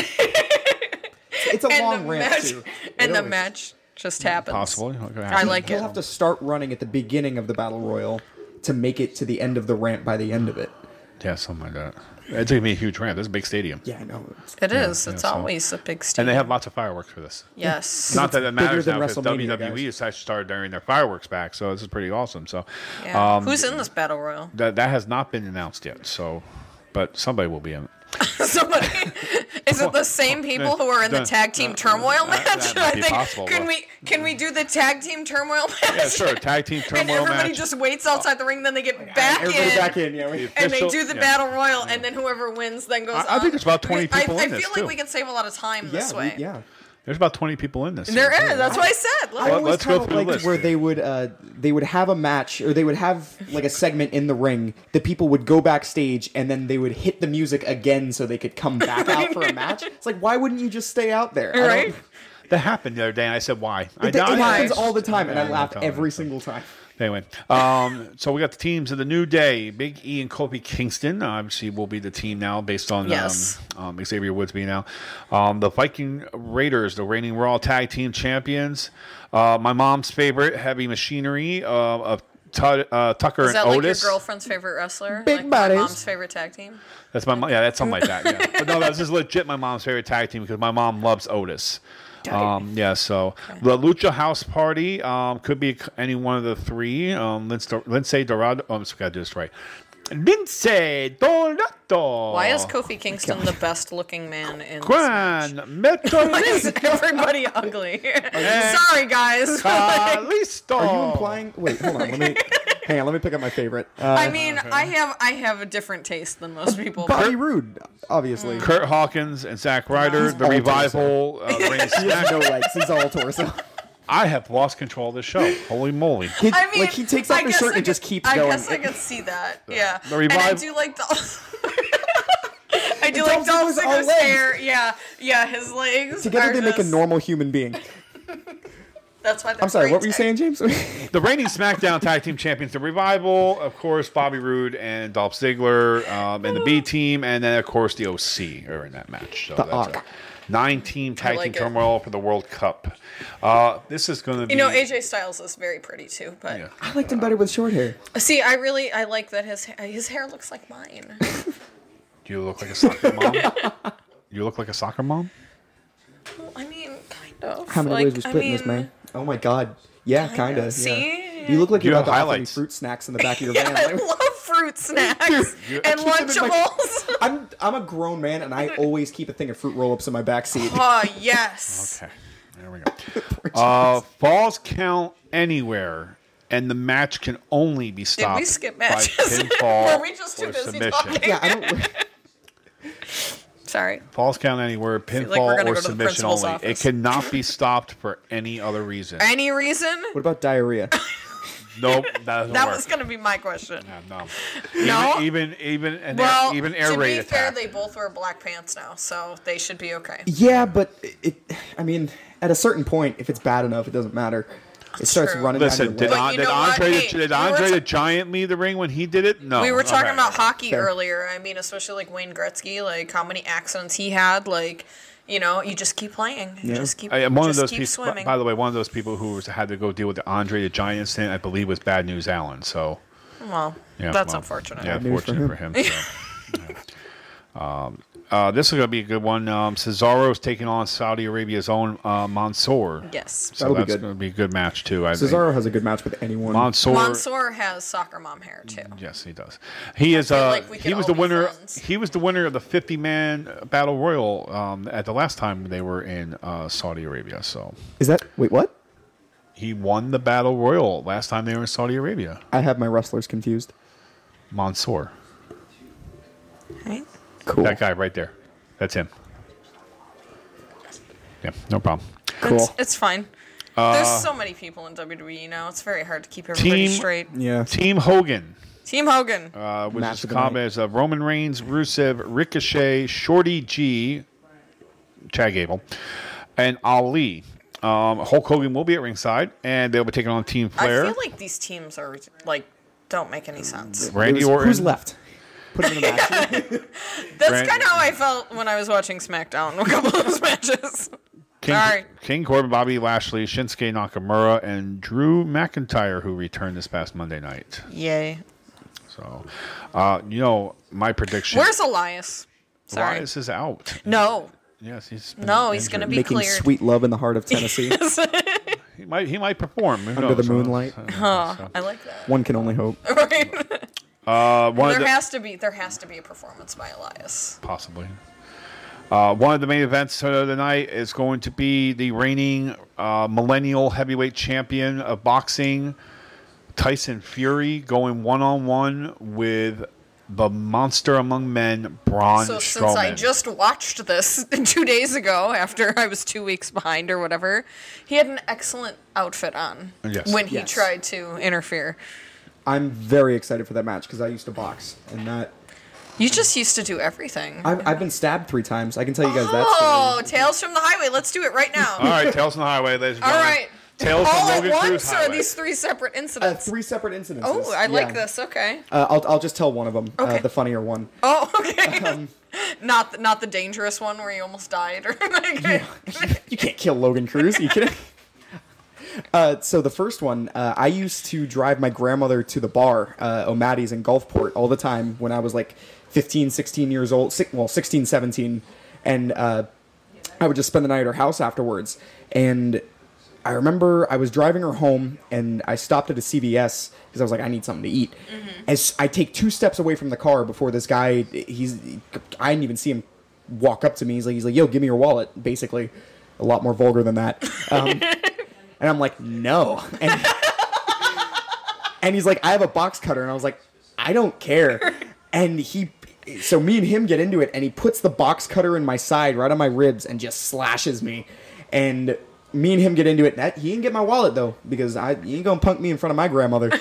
It's a and long the rant match, too. and It the always- match just happens. Possibly. Okay. I like He'll it. have to start running at the beginning of the battle royal to make it to the end of the rant by the end of it. Yeah, something like that. It's going to be a huge ramp. This is a big stadium. Yeah, I know. It's It is. yeah, It's so- always a big And stadium. they have lots of fireworks for this. yes. Not that it bigger matters than now because WrestleMania, W W E guys. has started during their fireworks back, so this is pretty awesome. So Yeah. um, Who's in this battle royal? that that has not been announced yet. So, but somebody will be in it. Somebody. Is it the same people who are in the Done. tag team Uh, turmoil that- match? that might be I think. possible, Can but- we can we do the tag team turmoil match? Yeah, sure. Tag team And turmoil everybody match. just waits outside the ring, then they get back Everybody in, back in, yeah. We, and they Official- do the yeah. battle royal, and then whoever wins then goes. I- I on. think there's about twenty Because people I, in I this, feel like too. we can save a lot of time this yeah, way. we, yeah. There's about twenty people in this. There so- is. That's what I said. I Look. Well, always let's go kind of through the liked list where here. they would uh, they would have a match, or they would have like a segment in the ring. The people would go backstage, and then they would hit the music again so they could come back out for a match. It's like, why wouldn't you just stay out there? I don't- Right? That happened the other day, and I said, "Why?" I It, it I- happens I- all the time, and Yeah, I laugh totally. every single time. Anyway, um, so we got the teams of the New Day. Big E and Kofi Kingston obviously will be the team now based on Yes. um, um, Xavier Woods being out. Um, the Viking Raiders, the reigning Raw Tag Team Champions. Uh, my mom's favorite, Heavy Machinery uh, of Tu- uh, Tucker Is that and like Otis. your girlfriend's favorite wrestler? Big like my bodies. mom's favorite tag team? That's my mom. Yeah, that's something like that. Yeah, but no, this is legit my mom's favorite tag team because my mom loves Otis. Um, yeah, so the Lucha House Party um, could be any one of the three. Um, Lindsay, Lindsay Dorado. Oh, I'm just gotta do this right. Lindsay Dorado. Why is Kofi Kingston the best looking man in this Gran match? Why is Metro everybody ugly? Sorry, guys. Kalisto. Are you implying? Wait, hold on. Let me hang on. Let me pick up my favorite. Uh, I mean, I have I have a different taste than most people. Bobby Roode, obviously. Kurt Hawkins and Zack Ryder, the all revival. Uh, reigning He has Smack- no legs. He's all torso. I have lost control of the show. Holy moly. He, I mean, like he takes off I his guess shirt I and just could- keeps I going. guess I could see that. Yeah, The and I revive- do like Dolph. I do Dolph like Dolph Ziggler's all Ziggler's legs. hair. Yeah, yeah, his legs. Together are they make a just- normal human being. That's why. They're I'm sorry. great What were you tag- saying, James? The reigning SmackDown Tag Team Champions, the Revival, of course, Bobby Roode and Dolph Ziggler, um, and the B Team, and then of course the O C are in that match. So The that's Ock. a nine-team tag like team it. turmoil for the World Cup. Uh, this is going to be. You know, A J Styles is very pretty too, but Yeah. I liked him better with short hair. see, I really I like that his his hair looks like mine. Do you look like a soccer mom? You look like a soccer mom? I mean, kind of. How many like, ways we split in this, I mean, man? Oh my god. Yeah, kind of. See? You look like You you're have about to offer me highlights. fruit snacks in the back of your Yeah, I van. love fruit snacks you- and keep them in my- Lunchables. I'm I'm a grown man and I always keep a thing of fruit roll-ups in my back seat. Oh yes. Okay, there we go. Uh, falls count anywhere, and the match can only be Did stopped we skip by matches? pinfall Were we just too or busy submission. talking? Yeah, I don't. Sorry. Falls count anywhere, like we're pinfall gonna or go to the submission principal's only. office. It cannot be stopped for any other reason. Any reason? What about diarrhea? Nope, that doesn't That work. was going to be my question. Yeah, no. No? Even even even an Well, air, even air to raid be fair, attack. they both wear black pants now, so they should be okay. Yeah, but it. I mean, at a certain point, if it's bad enough, it doesn't matter. It starts true. running Listen, down did, your leg. But An- you did know what? Andre Hey, the, did we were Andre ta- the Giant lead the ring when he did it? No. We were talking Okay. about hockey Fair. earlier. I mean, especially like Wayne Gretzky, like how many accidents he had. Like, you know, you just keep playing. You Yeah. just keep, I am one of just those keep people. swimming. By the way, one of those people who was, had to go deal with the Andre the Giant incident, I believe, was Bad News Allen. So well, yeah, that's well, unfortunate. Yeah, Bad news for unfortunate for him. so, yeah. Um, Uh, this is going to be a good one. Um, Cesaro's taking on Saudi Arabia's own uh, Mansoor. Yes. So That'll be that's good. going to be a good match, too. I Cesaro think. has a good match with anyone. Mansoor. Mansoor has soccer mom hair too. Yes, he does. He is. feel Uh, like we could he was all the be winner. friends. He was the winner of the fifty-man battle royal um, at the last time they were in uh, Saudi Arabia. So Is that wait what? he won the battle royal last time they were in Saudi Arabia. I have my wrestlers confused. Mansoor, Right? Cool. that guy right there. That's him. Yeah, no problem. Cool. It's, it's fine. There's so many people in W W E now. It's very hard to keep everybody Team- straight. Yeah. Team Hogan. Team Hogan. Uh, which Match is of the combat as uh, Roman Reigns, Rusev, Ricochet, Shorty G, Chad Gable, and Ali. Um, Hulk Hogan will be at ringside, and they'll be taking on Team Flair. I feel like these teams are like don't make any sense. Randy It was- Orton. Who's left? Put him in the match. That's Brand- kind of how I felt when I was watching SmackDown. A couple of those matches. King, Sorry. King Corbin, Bobby Lashley, Shinsuke Nakamura, and Drew McIntyre, who returned this past Monday night. Yay. So, uh, you know, my prediction. Where's Elias? Sorry. Elias is out. No. Yes, he's been No, he's injured. gonna be Making cleared. sweet love in the heart of Tennessee. He might. He might perform Who Under the knows? moonlight. Huh, I like that. One can only hope. Right? Uh, one there of the, has to be there has to be a performance by Elias. possibly. Uh, one of the main events of the night is going to be the reigning uh, millennial heavyweight champion of boxing, Tyson Fury, going one-on-one with the monster among men, Braun So Strowman. since I just watched this two days ago after I was two weeks behind or whatever, he had an excellent outfit on Yes. when he Yes. tried to interfere. I'm very excited for that match because I used to box, and that You just used to do everything. I've, I've been stabbed three times. I can tell you guys that. Oh, story. Tales from the Highway. Let's do it right now. All right, Tales on the Highway, ladies and All gentlemen. right. Tales All from at Logan Cruz once, or are Highway. these three separate Uh, incidents? three separate incidents. oh, I like Yeah. this. Okay. Uh, I'll I'll just tell one of them, Okay. uh, the funnier one. Oh, okay. Um, not the, not the dangerous one where he almost died, or like, You can't kill Logan Cruz. Are you kidding? Uh, so the first one, uh, I used to drive my grandmother to the bar, uh, O'Maddy's in Gulfport, all the time when I was like fifteen, sixteen years old. Six, well, sixteen, seventeen. And uh, I would just spend the night at her house afterwards. And I remember I was driving her home, and I stopped at a C V S because I was like, I need something to eat. As I take two steps away from the car before this guy, he's, I didn't even see him walk up to me. He's like, he's like, yo, give me your wallet, basically. A lot more vulgar than that. Um, and I'm like, no. And, and he's like, I have a box cutter. And I was like, I don't care. And he, so me and him get into it, and he puts the box cutter in my side, right on my ribs, and just slashes me. And me and him get into it. That, he didn't get my wallet, though, because I, he ain't gonna punk me in front of my grandmother.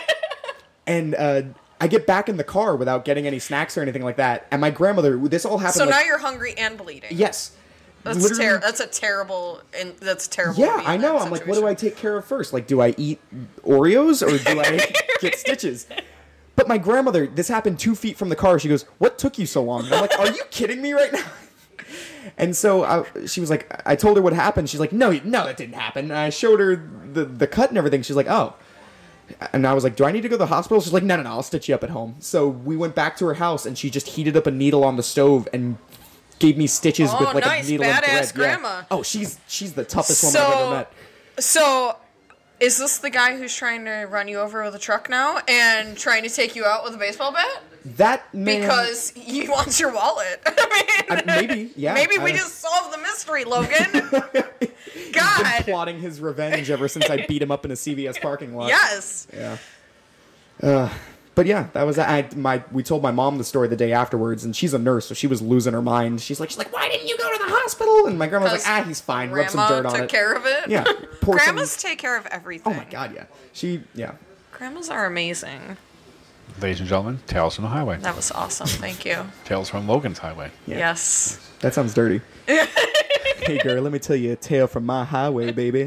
And uh, I get back in the car without getting any snacks or anything like that. And my grandmother, this all happened so like, now you're hungry and bleeding. yes. That's Literally- ter- That's a terrible. And that's terrible. to Yeah, be in I know. that I'm like, what do I situation. take care of first? Like, do I eat Oreos or do I get stitches? But my grandmother, this happened two feet from the car. She goes, "What took you so long?" And I'm like, "Are you kidding me right now?" And so I, she was like, I told her what happened. She's like, "No, no, that didn't happen." And I showed her the the cut and everything. She's like, "Oh." And I was like, "Do I need to go to the hospital?" She's like, "No, no, no, I'll stitch you up at home." So we went back to her house, and she just heated up a needle on the stove and gave me stitches Oh, with like nice, a needle and badass thread. Yeah. grandma. Oh, she's she's the toughest woman I've So- ever met. So, is this the guy who's trying to run you over with a truck now and trying to take you out with a baseball bat? That man, Because he wants your wallet. I mean, I- maybe, yeah. maybe we I- just solved the mystery, Logan. been God. plotting his revenge ever since I beat him up in a C V S parking lot. Yes. Yeah. Uh, but yeah, that was I. My we told my mom the story the day afterwards, and she's a nurse, so she was losing her mind. She's like, she's like, "Why didn't you go to the hospital?" And my grandma was like, "Ah, he's fine. Rub some Grandma dirt on took it." care of it. Yeah. Pour some- Grandmas take care of everything. Oh my god, yeah. She, yeah. Grandmas are amazing. Ladies and gentlemen, Tales from the Highway. That was awesome. Thank you. Tales from Logan's Highway. Yeah. Yes. That sounds dirty. Hey girl, let me tell you a tale from my highway, baby.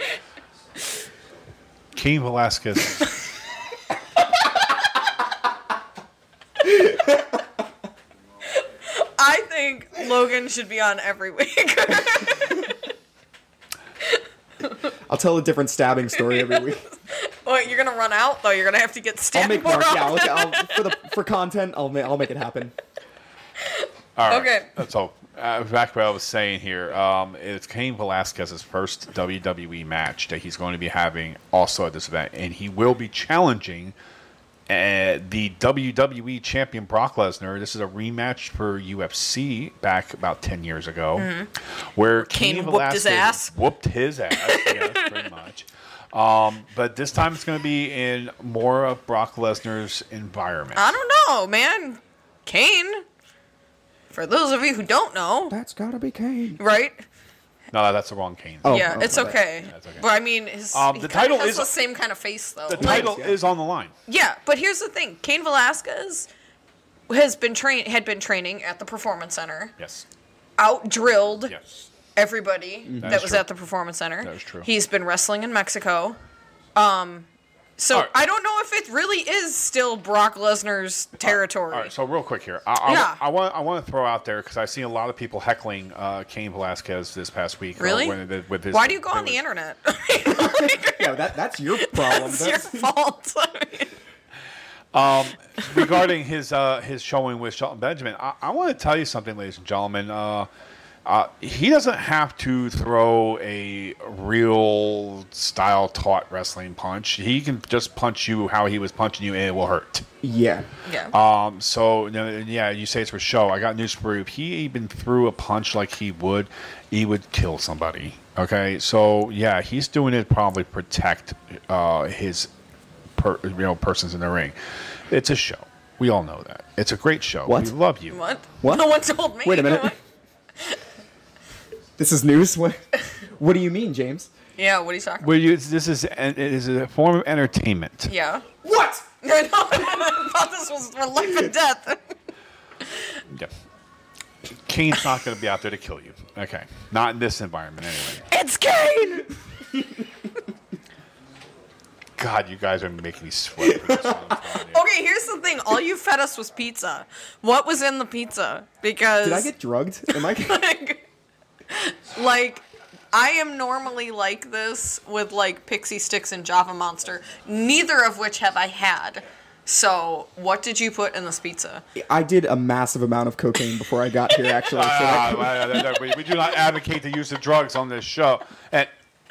King Velasquez. I think Logan should be on every week. I'll tell a different stabbing story every week. Well, you're gonna run out though. You're gonna have to get I'll stabbed make more more. Yeah, often. I'll, I'll, for the for content, I'll ma- I'll make it happen. All right. Okay. So, uh, back what I was saying here, um, it's Cain Velasquez's first W W E match that he's going to be having also at this event, and he will be challenging uh, the W W E champion Brock Lesnar. This is a rematch for U F C back about ten years ago, where Cain Cain whooped his Velasquez ass. whooped his ass. Yes, pretty much. Um, but this time it's going to be in more of Brock Lesnar's environment. I don't know, man. Kane. For those of you who don't know, That's gotta be Kane. right? No, that's the wrong Kane. Oh, yeah, oh, it's my bad. okay. That's okay. But I mean, his Um, he the kinda title has is- the same kind of face though. The Like, title is on the line. yeah, but here's the thing: Cain Velasquez has been train had been training at the Performance Center, Yes. out drilled Yes. everybody That that is was true. at the Performance Center. That is true. He's been wrestling in Mexico. Um, so All right. I don't know if it really is still Brock Lesnar's territory. All right. So real quick here, I, I, Yeah. I want I want to throw out there because I've seen a lot of people heckling uh, Cain Velasquez this past week. uh, Really? when- with his, Why do you go there on the was- internet? Yeah, that that's your problem. It's your That's- fault. regarding his uh, his showing with Shelton Benjamin, I, I want to tell you something, ladies and gentlemen. Uh, uh, he doesn't have to throw a real style taught wrestling punch. He can just punch you how he was punching you, and it will hurt. yeah. yeah. Um, so no, yeah, you say it's for show. I got news for you. If he even threw a punch like he would, he would kill somebody. Okay, so yeah, he's doing it to probably protect uh, his per, you know persons in the ring. It's a show. We all know that. It's a great show. What? We love you. What? What? No one told me. Wait a minute. This is news. What? What do you mean, James? Yeah, what are you talking about? Well, you, this is an, it is a form of entertainment. Yeah. What? I know. I thought this was for life and death. Yeah. Kane's not going to be out there to kill you. Okay, not in this environment anyway. It's Kane! God, you guys are making me sweat for this one. I'm telling you. Okay, here's the thing. All you fed us was pizza. What was in the pizza? Because... Did I get drugged? Am I? like, like, I am normally like this with, like, Pixie Sticks and Java Monster, neither of which have I had. So, what did you put in this pizza? I did a massive amount of cocaine before I got here. Actually, so Ah, that- well, no, no, we, we do not advocate the use of drugs on this show. And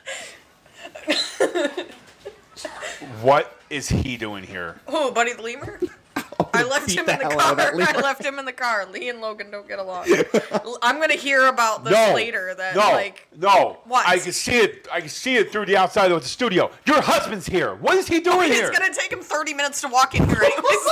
what is he doing here? Oh, Buddy the Lemur? I left beat him the in the hell out of car. that lemur. I left him in the car. Lee and Logan don't get along. I'm gonna hear about this No, later. That no, like, no. What? I can see it. I can see it through the outside of the studio. Your husband's here. What is he doing it's here? gonna take him thirty minutes to walk in here anyways.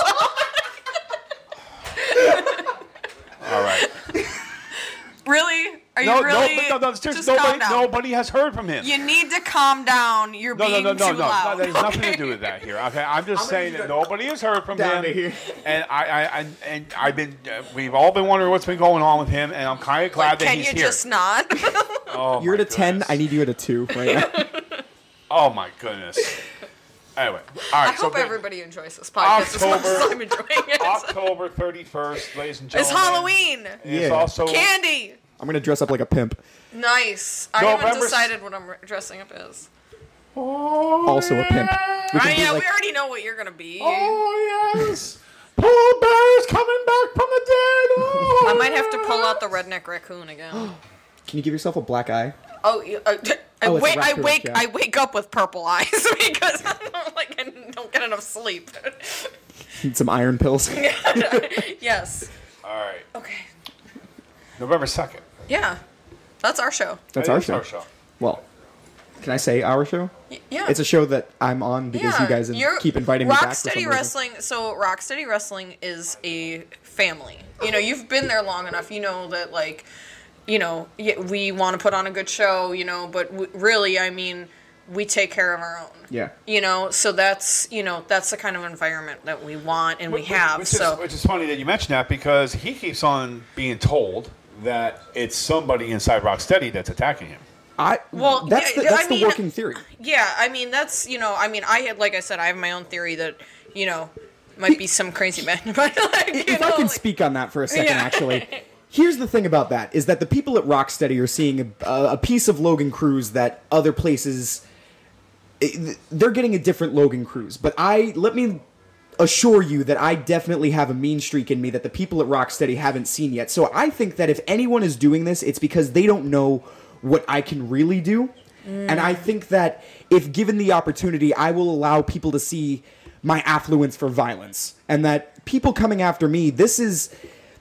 All right. Really? Are you No, really? no, no, no. Seriously, Just calm nobody, down. nobody has heard from him. You need to calm down. You're No, no, being no, no, too no, loud. no. There's nothing okay? to do with that here. Okay, I'm just I'm saying gonna that go nobody has heard from down him. to here. And I, I, I, and I've been, uh, we've all been wondering what's been going on with him, and I'm kind of glad Like, that can he's you here. just not? Oh, you're my at a ten. goodness. I need you at a two right now. Oh my goodness. Anyway, all right. I so hope then- everybody enjoys this podcast as much as October- I'm enjoying it. October thirty-first, ladies and It's gentlemen. Halloween. It's Yeah. also Candy. I'm gonna dress up like a pimp. Nice. I haven't November s- decided what I'm dressing up as. Also a pimp. We Oh, can be yeah, like- we already know what you're gonna be. Oh yes, Polar Bear's coming back from the dead. Oh, I might have to pull out the redneck raccoon again. Can you give yourself a black eye? Oh, you- uh, I, Oh, it's a wait, I raccoon, wake, yeah. I wake up with purple eyes because I don't, like I don't get enough sleep. Need some iron pills. Yes. All right, Okay. November second. Yeah, that's our show. That's That our is show. Our show. Well, can I say our show? Y- Yeah. It's a show that I'm on because you guys you're- keep inviting me back. For some Rocksteady reason. Wrestling. So Rocksteady Wrestling is a family. You know, you've been there long enough. You know that, like, you know, y- we want to put on a good show. You know, but w- really, I mean, we take care of our own. Yeah. You know, so that's you know that's the kind of environment that we want and we have. Which so is, which is funny that you mentioned that because he keeps on being told that it's somebody inside Rocksteady that's attacking him. I Well, that's yeah, the, that's I the mean- working theory. yeah, I mean that's you know I mean I had like I said I have my own theory that you know might be some crazy man, but like you If know I can like- speak on that for a second, Yeah. actually. Here's the thing about that, is that the people at Rocksteady are seeing a, a piece of Logan Cruz that other places, they're getting a different Logan Cruz. But I, let me, assure you that I definitely have a mean streak in me that the people at Rocksteady haven't seen yet. So I think that if anyone is doing this, it's because they don't know what I can really do. Mm. And I think that if given the opportunity, I will allow people to see my affluence for violence. And that people coming after me, this is...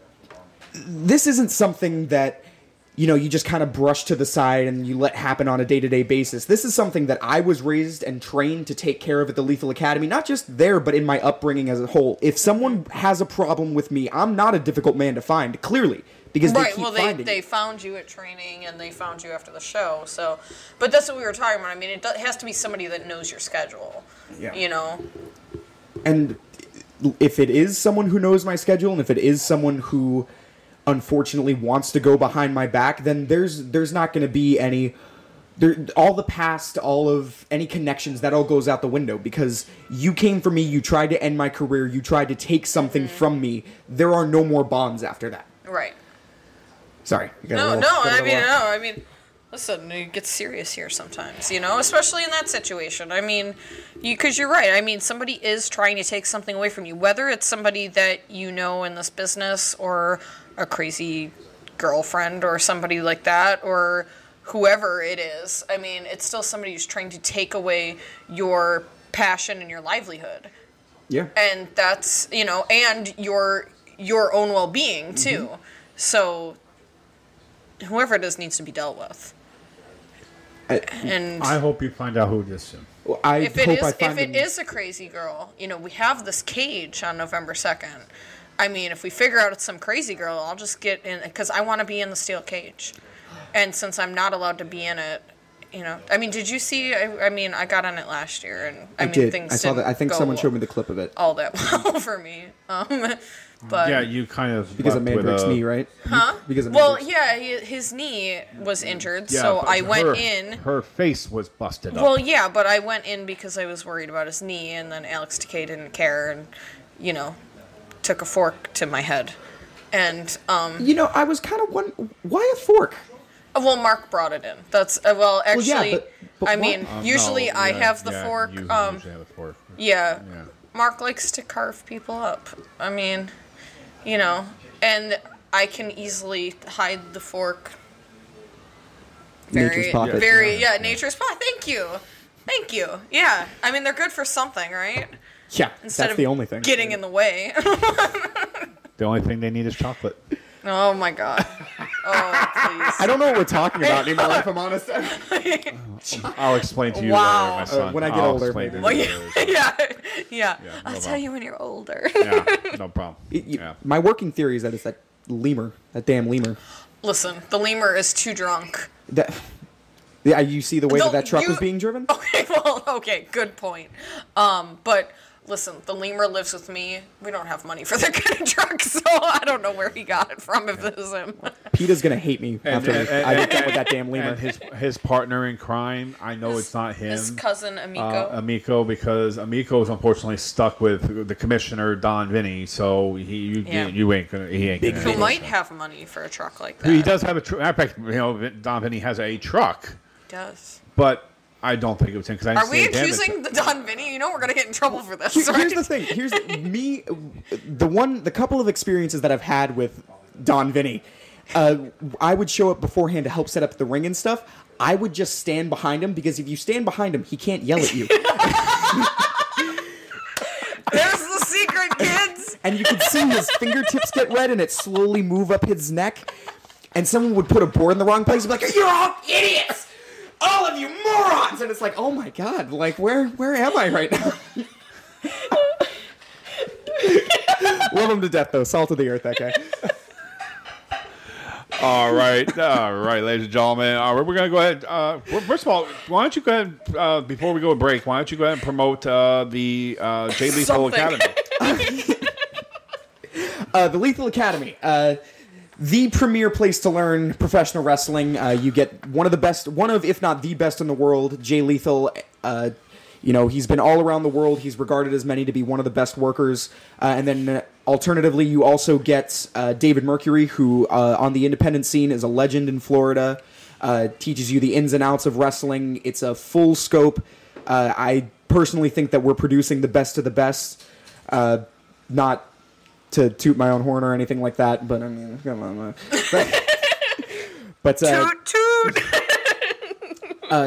This isn't something that, you know, you just kind of brush to the side and you let happen on a day-to-day basis. This is something that I was raised and trained to take care of at the Lethal Academy, not just there, but in my upbringing as a whole. If someone has a problem with me, I'm not a difficult man to find, clearly, because right, they keep well, they, finding they me. found you at training and they found you after the show, so... But that's what we were talking about. I mean, it, do, it has to be somebody that knows your schedule, Yeah. you know? And if it is someone who knows my schedule, and if it is someone who... unfortunately wants to go behind my back, then there's there's not going to be any there, all the past, all of any connections, that all goes out the window, because you came for me, you tried to end my career, you tried to take something mm-hmm. from me. There are no more bonds after that. Right. Sorry. You got No, a little, no, got a I little mean, off. no, I mean, listen, it gets serious here sometimes, you know, especially in that situation. I mean, you because you're right. I mean, somebody is trying to take something away from you, whether it's somebody that you know in this business or a crazy girlfriend or somebody like that or whoever it is. I mean, it's still somebody who's trying to take away your passion and your livelihood. Yeah. And that's, you know, and your your own well-being too. Mm-hmm. So whoever it is needs to be dealt with. I, and I hope you find out who it is soon. well, I if hope it is I if find it them- is a crazy girl, you know, we have this cage on November second. I mean, if we figure out it's some crazy girl, I'll just get in, because I want to be in the steel cage. And since I'm not allowed to be in it, you know, I mean, did you see, I, I mean, I got on it last year, and I, I mean, did. things I saw that. I think didn't someone go showed me the clip of it. all that well for me. Um, but Yeah, you kind of Because of left with Mandrick's a- knee, right? Huh? Because of Well, Mandrick's. yeah, he, his knee was injured, Yeah, so but I went her- in. Her face was busted up. Well, yeah, but I went in because I was worried about his knee, and then Alex Takei didn't care, and, you know, took a fork to my head. And, um... You know, I was kind of wondering, why a fork? Well, Mark brought it in. That's, uh, well, actually, Well, yeah, but- but I what- mean, Um, usually no, I yeah, have the yeah, fork, you um... usually have a fork. Yeah. Yeah. Mark likes to carve people up. I mean, you know, and I can easily hide the fork. Very, Nature's pocket. very, yeah, nature's pocket. Thank you, thank you. Yeah, I mean they're good for something, right? Yeah, Instead that's of the only thing. getting in the way. The only thing they need is chocolate. Oh my god. Oh please. I don't know what we're talking about anymore, if I'm honest. I'll explain to you Wow. later, my son. Uh, when I get I'll older, explain to maybe. you Well, later. yeah, yeah, yeah. no I'll tell problem. you when you're older. Yeah, no problem. It- you- Yeah. My working theory is that it's that lemur, that damn lemur. Listen, the lemur is too drunk. That, yeah, you see the way No, that that truck you- was being driven? Okay, well, okay, good point. Um, but listen, the lemur lives with me. We don't have money for that kind of truck, so I don't know where he got it from. If this is him. PETA's gonna hate me And, after and, I and, get done with that damn lemur. and his his partner in crime, I know it's not him. His cousin Amico. Uh, Amico, because Amico is unfortunately stuck with the commissioner Don Vinny, so he you, Yeah. you, you ain't gonna he ain't Big gonna. Who Vinny. might have money for a truck like that? He does have a truck. Matter of fact, you know, Don Vinny has a truck, He does. but I don't think it was him because I didn't Are we see the damage. accusing the Don Vinny? You know we're gonna get in trouble for this, Here- right? Here's the thing. Here's the, me. The one, the couple of experiences that I've had with Don Vinny. Uh, I would show up beforehand to help set up the ring and stuff. I would just stand behind him because if you stand behind him, he can't yell at you. There's the secret, kids. And you could see his fingertips get red and it slowly move up his neck. And someone would put a board in the wrong place and be like, "You're all idiots! All of you morons!" And it's like, oh my god, like where where am I right now? Love him to death though, salt of the earth, that guy. All right, all right, ladies and gentlemen. All right, we're gonna go ahead. Uh, well, first of all, why don't you go ahead uh, before we go to break? Why don't you go ahead and promote uh, the uh, J Lethal Something. Academy? Uh, the Lethal Academy, uh, the premier place to learn professional wrestling. Uh, you get one of the best, one of, if not the best in the world, Jay Lethal. Uh, you know, he's been all around the world. He's regarded as many to be one of the best workers. Uh, and then uh, alternatively, you also get uh, David Mercury, who uh, on the independent scene is a legend in Florida, uh, teaches you the ins and outs of wrestling. It's a full scope. Uh, I personally think that we're producing the best of the best. Uh, not to toot my own horn or anything like that, but I mean, come on. Uh, but but uh, Toot toot. uh,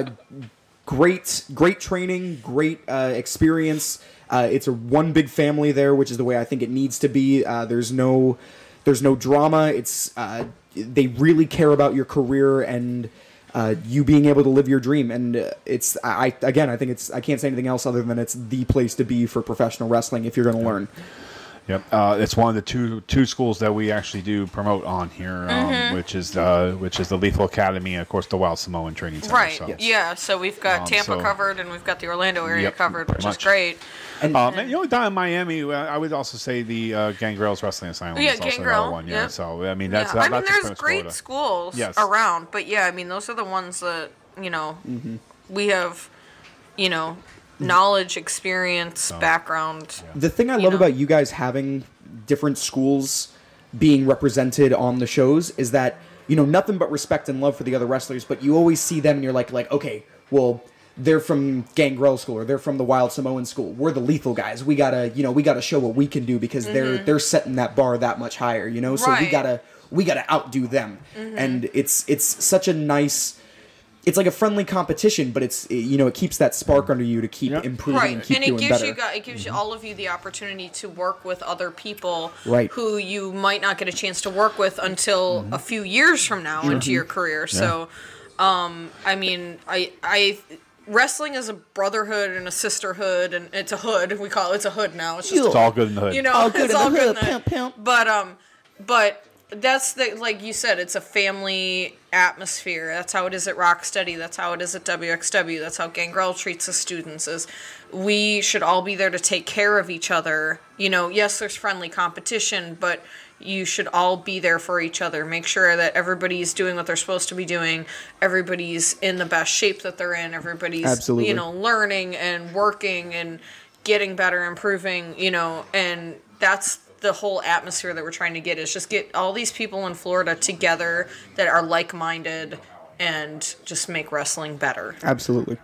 great, great training, great uh, experience. Uh, it's a one big family there, which is the way I think it needs to be. Uh, there's no, there's no drama. It's uh, they really care about your career and uh, you being able to live your dream. And uh, it's I again, I think it's I can't say anything else other than it's the place to be for professional wrestling if you're going to learn. Yep, uh, it's one of the two two schools that we actually do promote on here, um, Mm-hmm. which is uh, which is the Lethal Academy and of course the Wild Samoan Training Center. Right. So. Yes. Yeah. So we've got Um, Tampa so- covered, and we've got the Orlando area Yep, covered, pretty which is much. great. And Um, and you know, down in Miami, uh, I would also say the uh, Gangrel's Wrestling Asylum Yeah, is also Gangrel, another one. Yeah, yeah. so I mean that's yeah. that, I mean, that's there's Florida. great schools Yes. around, but yeah, I mean, those are the ones that you know Mm-hmm. we have, you know, knowledge, experience, background. the thing I you love know. about you guys having different schools being represented on the shows is that, you know, nothing but respect and love for the other wrestlers, but you always see them and you're like, like, okay, well, they're from Gangrel School or they're from the Wild Samoan School. We're the Lethal guys. We gotta, you know, we gotta show what we can do because they're they're setting that bar that much higher, you know. So we Mm-hmm. Right. gotta we gotta outdo them, Mm-hmm. and it's it's such a nice. It's like a friendly competition, but it's you know it keeps that spark under you to keep Yep. improving Right, and keep and it doing gives better. you gu- it gives you all of you the opportunity to work with other people Right. who you might not get a chance to work with until a few years from now into your career. So, um, I mean, I I wrestling is a brotherhood and a sisterhood, and it's a hood. We call it. It's a hood now. It's just It's all good in the hood. you know, All good it's in the all good hood, in the pimp, pimp. But um, but that's the like you said, it's a family atmosphere. That's how it is at Rocksteady. That's how it is at W X W. That's how Gangrel treats the students. Is we should all be there to take care of each other. You know, yes, there's friendly competition, but you should all be there for each other. Make sure that everybody's doing what they're supposed to be doing. Everybody's in the best shape that they're in. Everybody's, Absolutely. you know, learning and working and getting better, improving, you know, and that's the whole atmosphere that we're trying to get is just get all these people in Florida together that are like-minded and just make wrestling better. Absolutely.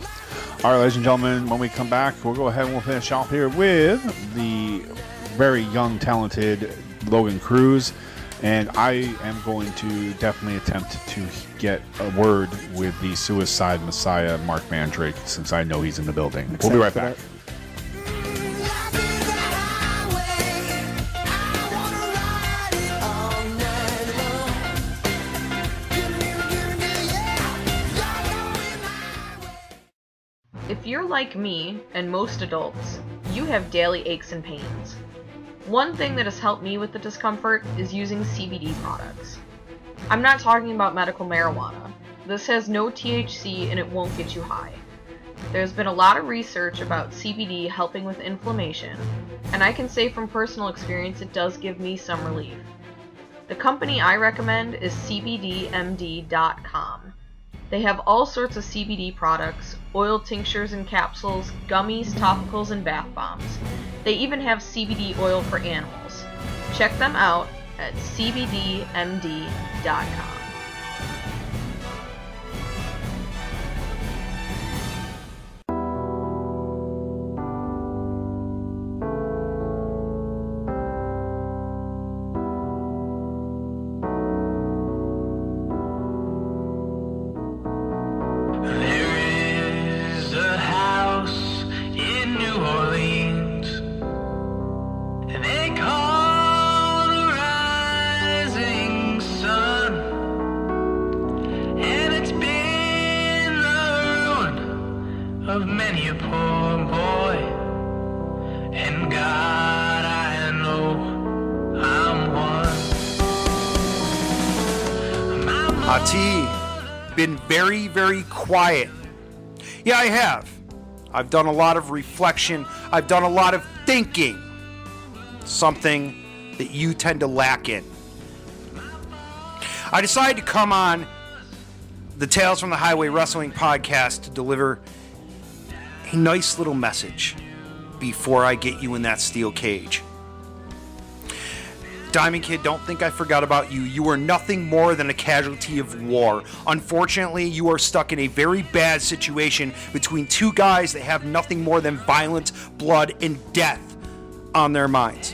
All right, ladies and gentlemen, when we come back, we'll go ahead and we'll finish off here with the very young, talented Logan Cruz. And I am going to definitely attempt to get a word with the Suicide Messiah, Mark Mandrake, since I know he's in the building. We'll be right Excited back. for Life is a highway. I wanna ride it all night long. Give me, give me, yeah. You're going my way. If you're like me, and most adults, you have daily aches and pains. One thing that has helped me with the discomfort is using C B D products. I'm not talking about medical marijuana. This has no T H C and it won't get you high. There's been a lot of research about C B D helping with inflammation, and I can say from personal experience it does give me some relief. The company I recommend is C B D M D dot com. They have all sorts of C B D products, oil tinctures and capsules, gummies, topicals, and bath bombs. They even have C B D oil for animals. Check them out at C B D M D dot com. There is a house in New Orleans, and they call the rising sun, and it's been the ruin of many a poor boy, and God, I know I'm one. My Ati, been very, very quiet. Yeah, I have. I've done a lot of reflection. I've done a lot of thinking. Something that you tend to lack in. I decided to come on the Tales from the Highway Wrestling podcast to deliver a nice little message before I get you in that steel cage. Diamond Kid, don't think I forgot about you. You are nothing more than a casualty of war. Unfortunately, you are stuck in a very bad situation between two guys that have nothing more than violence, blood, and death on their minds.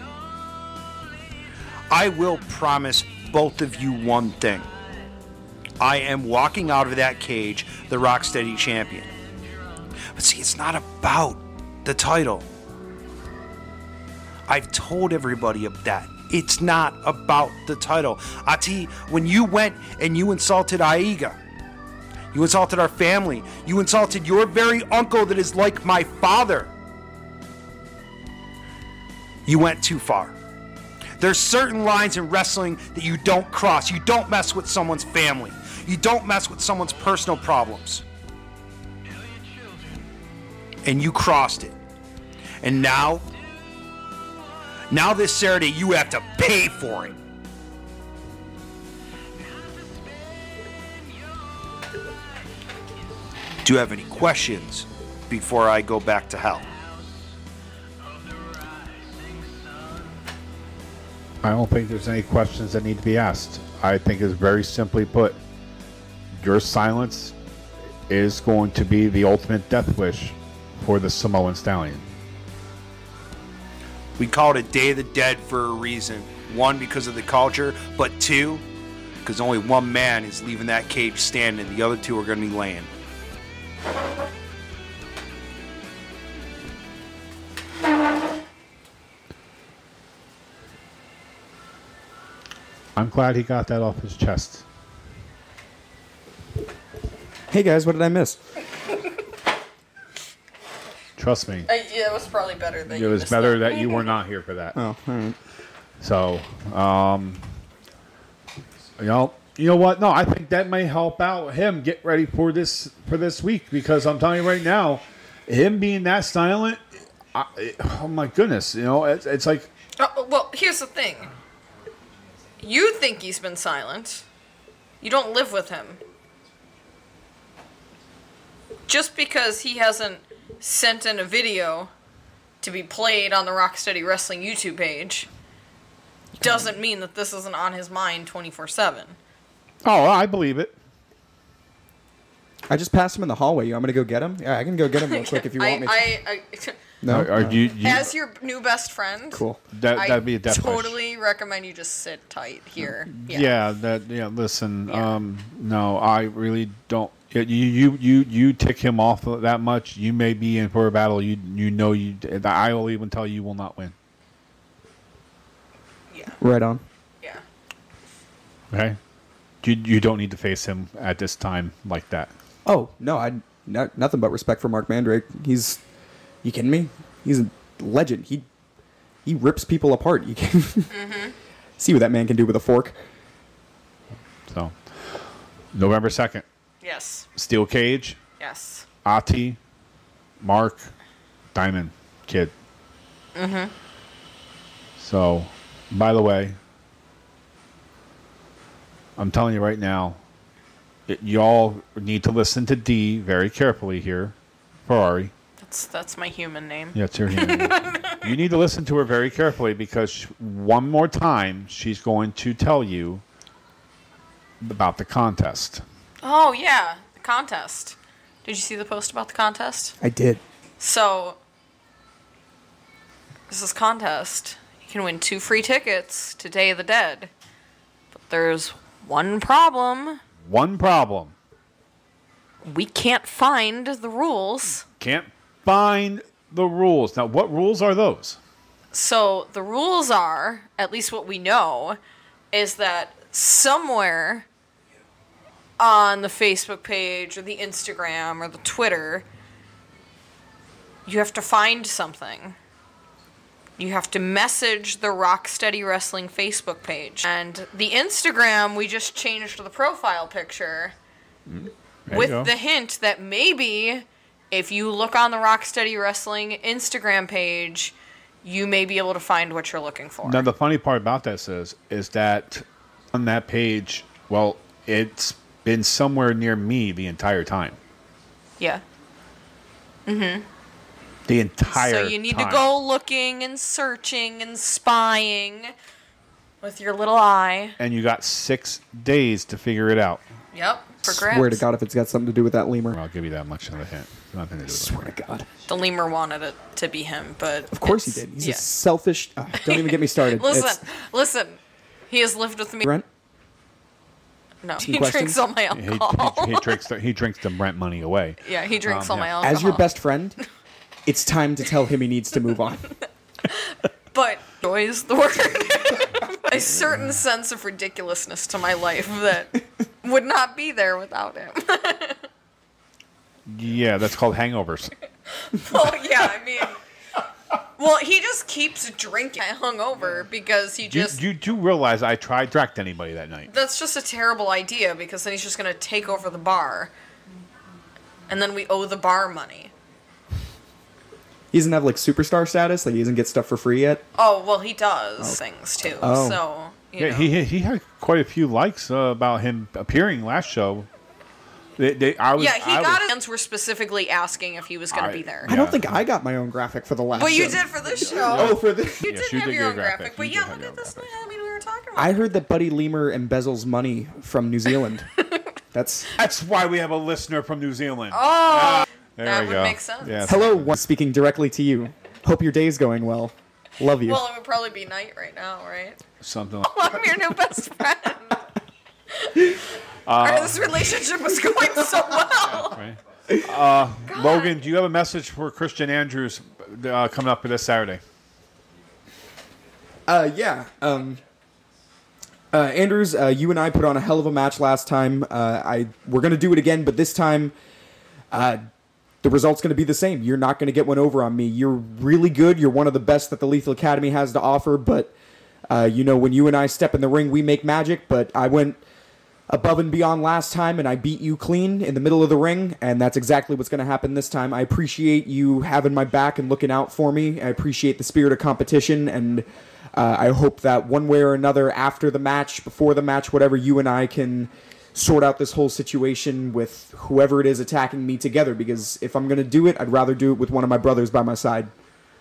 I will promise both of you one thing. I am walking out of that cage the Rocksteady champion. But see, it's not about the title. I've told everybody of that. It's not about the title. Ati, when you went and you insulted Aiga, you insulted our family, you insulted your very uncle that is like my father, you went too far. There's certain lines in wrestling that you don't cross. You don't mess with someone's family. You don't mess with someone's personal problems. And you crossed it. And now, now this Saturday, you have to pay for it. Do you have any questions before I go back to hell? I don't think there's any questions that need to be asked. I think it's very simply put. Your silence is going to be the ultimate death wish for the Samoan Stallion. We call it a Day of the Dead for a reason. One, because of the culture, but two, because only one man is leaving that cage standing. The other two are going to be laying. I'm glad he got that off his chest. Hey guys, what did I miss? Trust me. Uh, yeah, it was probably better than It you was missed better that. that you were not here for that. Oh, all right. So, um, you know, you know what? No, I think that may help out him get ready for this for this week, because I'm telling you right now, him being that silent, I, oh my goodness, you know, it's, it's like, Uh, well, here's the thing. You think he's been silent. You don't live with him. Just because he hasn't sent in a video to be played on the Rocksteady Wrestling YouTube page doesn't mean that this isn't on his mind twenty-four seven. oh, I believe it. I just passed him in the hallway. You want me to go get him? Yeah, I can go get him real quick if you want I, me to. I, I, no? Are, are you, you, as your new best friend, Cool. that, I that'd be a death wish. totally recommend you just sit tight here. Yeah. Yeah, that. Yeah, listen. Yeah. Um, no, I really don't. You, you, you, you tick him off that much. You may be in for a battle. You, you know, you. I will even tell you, you will not win. Yeah. Right on. Yeah. Okay. You, you don't need to face him at this time like that. Oh no, I no, nothing but respect for Mark Mandrake. He's, you kidding me? He's a legend. He he rips people apart. You can Mm-hmm. see what that man can do with a fork. So, November second, Yes. Steel Cage, Yes. Ati, Mark, Diamond, Kid. Mm-hmm. So, by the way, I'm telling you right now, it, y'all need to listen to D very carefully here. Ferrari. That's that's my human name. Yeah, it's your hand. You need to listen to her very carefully, because sh- one more time she's going to tell you about the contest. Oh yeah, the contest. Did you see the post about the contest? I did. So, this is contest. You can win two free tickets to Day of the Dead. But there's one problem. One problem. We can't find the rules. Can't find the rules. Now, what rules are those? So, the rules are, at least what we know, is that somewhere on the Facebook page or the Instagram or the Twitter, you have to find something. You have to message the Rocksteady Wrestling Facebook page. And the Instagram, we just changed the profile picture There you with go. the hint that maybe if you look on the Rocksteady Wrestling Instagram page, you may be able to find what you're looking for. Now, the funny part about this is, is that on that page, well, it's been somewhere near me the entire time. Yeah. Mm-hmm. The entire So you need time. to go looking and searching and spying with your little eye. And you got six days to figure it out. Yep. For grabs. Swear to God, if it's got something to do with that lemur. I'll give you that much of a hint. Nothing to do with Swear to God. The lemur wanted it to be him, but Of course he it's- did. He's yeah. a selfish. Uh, don't even get me started. Listen, It's, listen. He has lived with me. Brent, No, Some he questions? drinks all my it. He, alcohol. he, he drinks the, he drinks the rent money away. yeah, he drinks Um, all yeah. my alcohol. as your best friend, it's time to tell him he needs to move on. But joy is the word. A certain sense of ridiculousness to my life that would not be there without him. Yeah, that's called hangovers. Well, yeah, I mean, well, he just keeps drinking hungover because he Do you, just. do you do realize I tried direct anybody that night? That's just a terrible idea because then he's just gonna take over the bar, and then we owe the bar money. He doesn't have like superstar status. Like he doesn't get stuff for free yet. Oh well, he does things too. Oh. So you Yeah, know. he he had quite a few likes uh, about him appearing last show. They, they, I was, yeah, he I got was, his fans were specifically asking if he was gonna I- be there. I don't Yeah. think I got my own graphic for the last. But you show. did for this show. Oh, for this. You Yes, did you have did your get own a graphic, graphic. but You yeah, did have look your at own this. graphic. I mean, we were talking about. I it. heard that Buddy Lemur embezzles money from New Zealand. That's That's why we have a listener from New Zealand. Oh, There that we would go. make sense. Yes. hello. one Speaking directly to you. Hope your day's going well. Love you. Well, it would probably be night right now, right? Something like I'm your new best friend. Our- this relationship was going so well. right? Uh, Logan, do you have a message for Christian Andrews uh, coming up this Saturday? Uh, yeah. Um, uh, Andrews, uh, you and I put on a hell of a match last time. Uh, I we're gonna do it again, but this time, uh, the result's gonna be the same. You're not gonna get one over on me. You're really good. You're one of the best that the Lethal Academy has to offer. But uh, you know, when you and I step in the ring, we make magic. But I went above and beyond last time, and I beat you clean in the middle of the ring, and that's exactly what's going to happen this time. I appreciate you having my back and looking out for me. I appreciate the spirit of competition, and uh, I hope that one way or another, after the match, before the match, whatever, you and I can sort out this whole situation with whoever it is attacking me together, because if I'm going to do it, I'd rather do it with one of my brothers by my side.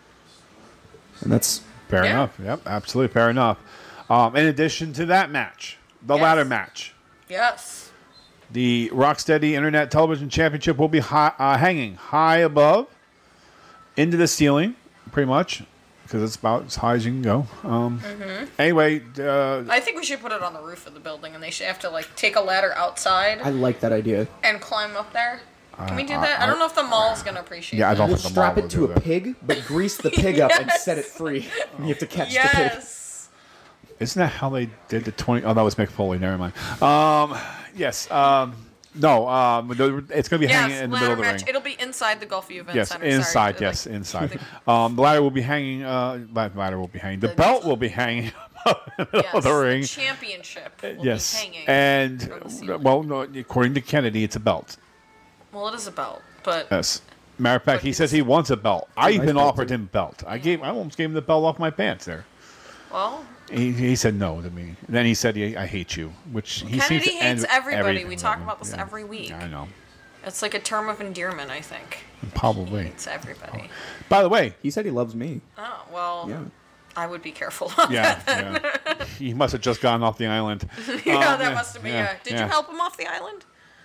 And that's... Fair Yeah. enough. Yep, absolutely fair enough. Um, in addition to that match, the Yes. ladder match, Yes. the Rocksteady Internet Television Championship will be high, uh, hanging high above, into the ceiling, pretty much, because it's about as high as you can go. Um, Anyway, uh, I think we should put it on the roof of the building, and they should have to like take a ladder outside I like that idea. and climb up there. Can we do Uh, that? I, don't know if the mall's gonna appreciate. yeah, I that. don't We'll think the strap mall it to will a do that. pig, but grease the pig up and Yes. set it free. And you have to catch the pig. Yes. Isn't that how they did the twenty? Oh, that was Mick Foley. Never mind. Um, yes. Um, no. Um, the- it's going to be hanging Yes. in the Ladder middle of the match. ring. It'll be inside the Gulfview Event Yes, Center. inside. Sorry. Yes, Like, inside. Um, the ladder will be hanging. Uh, la- ladder will be hanging. The The- belt will be hanging above the middle Yes, of the ring. the championship will Yes, be hanging. and from the ceiling. well, no, according to Kennedy, it's a belt. well, it is a belt, but Yes. Matter of fact, But he he's- says he wants a belt. I nice even belt, offered too. him belt. I gave. I almost gave him the belt off my pants there. well, He, he said no to me. Then he said, he, "I hate you," which he Kennedy seems to hates end everybody. everything We with talk him. about this Yeah. every week. I know, it's like a term of endearment. I think probably. it's everybody. By the way, He said he loves me. Oh well, Yeah. I would be careful. On yeah, that. yeah. he must have just gotten off the island. yeah, Um, that must have been. Yeah. Did yeah. you help him off the island?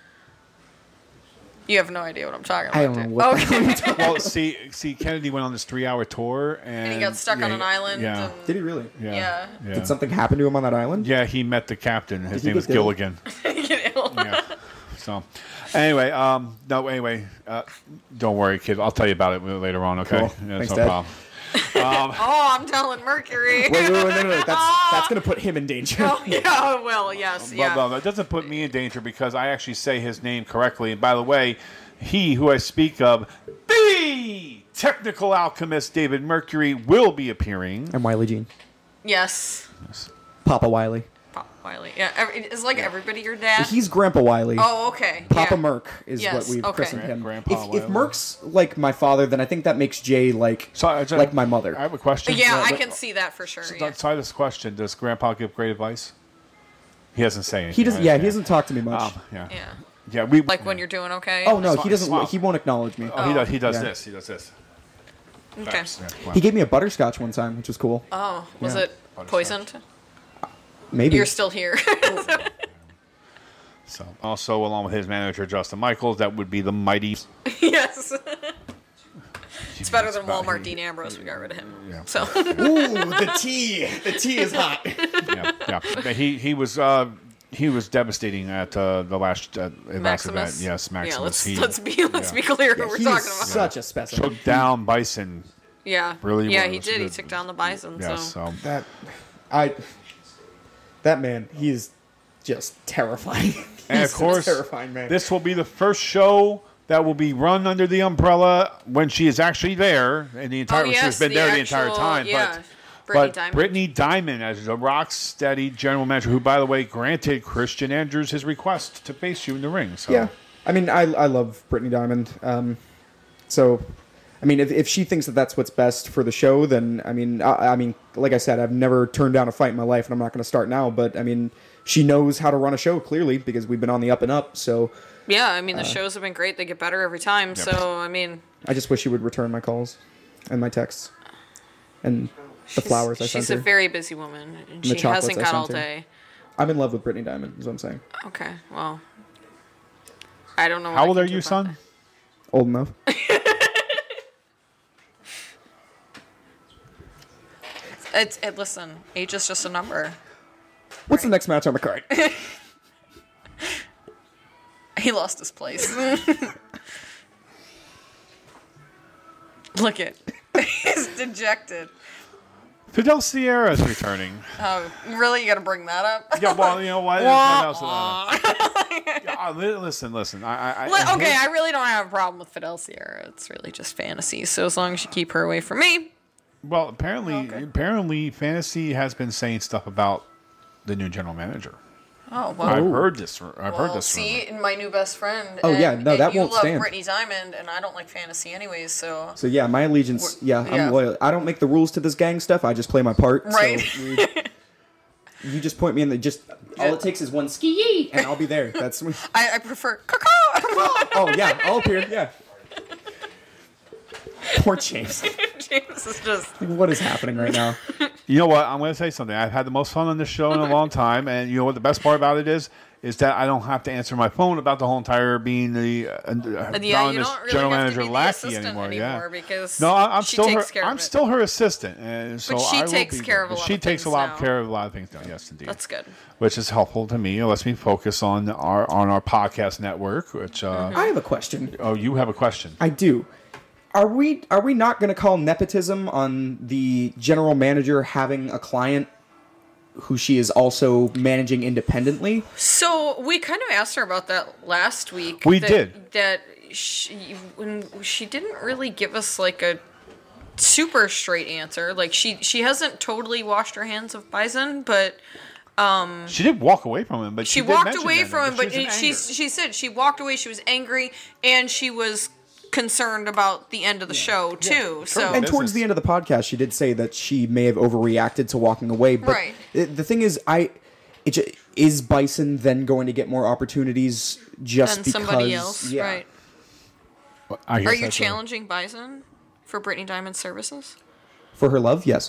You have no idea what I'm talking about. I don't do know you? what Okay. Well, see, see, Kennedy went on this three-hour tour, and, and he got stuck yeah, on an island. Yeah, And, Did he really? yeah, Yeah. yeah. Did something happen to him on that island? Yeah, he met the captain. His he name get was ill? Gilligan. you know? Yeah. So, anyway, um, no, anyway, uh, don't worry, kid. I'll tell you about it later on. Okay, Cool. Yeah, Thanks, no Dad. problem. Um, Oh, I'm telling Mercury. Wait, wait, wait, no, no, no. That's, that's going to put him in danger. Oh yeah, well, yes, But, yeah. no, that doesn't put me in danger because I actually say his name correctly. And by the way, he who I speak of, the technical alchemist David Mercury, will be appearing. And Wiley Jean. Yes. Papa Wiley. Pop Wiley. Yeah, every, is like everybody your dad? He's Grandpa Wiley. Oh, okay. Papa yeah. Merc is Yes, what we've okay. christened Gran- him. Grandpa if, if Wiley. Merc's like my father, then I think that makes Jay like So, I just- like my mother. I have a question. Yeah, Uh, I but- can see that for sure. so- Yeah. Sorry, this question. Does Grandpa give great advice? He doesn't say anything. he doesn't. right? Yeah, he doesn't talk to me much. Um, yeah. Yeah. Yeah, we Like when you're doing okay. oh no, Swap- he doesn't. swap. He won't acknowledge me. Oh, he does. He does Yeah. this. He does this. Okay. Facts, yeah, wow. He gave me a butterscotch one time, which was cool. Oh, was Yeah. it poisoned? Maybe. You're still here. So also along with his manager Justin Michaels, that would be the mighty. Yes. It's better than Walmart Dean Ambrose. We got rid of him. Yeah. So. Ooh, the tea. The tea is hot. yeah, yeah. But he he was uh, he was devastating at uh, the last uh, last Maximus. event. Yes, Maximus. Yeah, let's he, let's be let's yeah. be clear Yeah, who we're he talking is about. such a specimen. Took down Bison. Yeah. Really Yeah, was. he did. He Good. took down the Bison. Yes. So. So That, I, that man, he is just terrifying. and He's of course, a terrifying man. this will be the first show that will be run under the umbrella when she is actually there, and the entire Oh, she's yes, been the there the actual- entire time. yeah, but Brittany but Diamond. Brittany Diamond as a rock steady general manager, who by the way granted Christian Andrews his request to face you in the ring. So Yeah, I mean, I I love Brittany Diamond. Um, so, I mean, if if she thinks that that's what's best for the show, then I mean, I, I mean, like I said, I've never turned down a fight in my life, and I'm not going to start now. But I mean, she knows how to run a show clearly because we've been on the up and up. So Yeah, I mean the shows have been great. They get better every time. So I mean, I just wish she would return my calls and my texts and the she's- flowers I She's sent a her. very busy woman, and the she chocolates hasn't I got all sent her. day. I'm in love with Brittany Diamond. Is what I'm saying. Okay, well, I don't know. What how I old can are do you, about son? that. Old enough. It's it. Listen, age is just a number. What's the next match on the card? He lost his place. Look it. He's dejected. Fidel Sierra is returning. Oh, really? You got to bring that up? Yeah, well, you know what? Wah, What else? Yeah, uh, li- listen, listen. I, I, I Well, okay, hate- I really don't have a problem with Fidel Sierra. It's really just fantasy. So as long as you keep her away from me. Well, apparently, Okay. apparently, Fantasy has been saying stuff about the new general manager. Oh, well. I've heard this. I've well, heard this. see, rumor. my new best friend. Oh, and, yeah, no, and that you won't love stand. Brittany Diamond, and I don't like fantasy anyways, so. So yeah, my allegiance. We're- Yeah, I'm yeah. loyal. I don't make the rules to this gang stuff. I just play my part. Right. So you, you just point me in the just. All it takes is one ski, and I'll be there. That's. I, I prefer. Oh yeah, I'll appear. Yeah. Poor James. James is just. What is happening right now? You know what? I'm going to say something. I've had the most fun on this show in a long time, and you know what? The best part about it is, is that I don't have to answer my phone about the whole entire being the uh, And yeah, you anonymous don't really general have to manager be the lackey assistant anymore. anymore Yeah. because No, I, I'm she still her. takes care of I'm it. still her assistant, and so she I will takes be care there. of a lot She of takes a things lot now. of care of a lot of things now. Yes, indeed. That's good. Which is helpful to me. It lets me focus on our on our podcast network. Which uh, Mm-hmm. I have a question. oh, you have a question? I do. Are we are we not going to call nepotism on the general manager having a client who she is also managing independently? So we kind of asked her about that last week. We that, did. That she when she didn't really give us like a super straight answer. Like she she hasn't totally washed her hands of Bison, but She did walk away from him, but she, she, did walked mention away that, from him. she But was in it- she anger. she said she walked away. She was angry and she was concerned about the end of the show too. So And towards business. the end of the podcast, she did say that she may have overreacted to walking away. But Right. the, the thing is, I it, ju- is Bison then going to get more opportunities just and because somebody else, yeah. right? I guess Are you that's a- challenging Bison for Brittany Diamond's services? For her love, yes.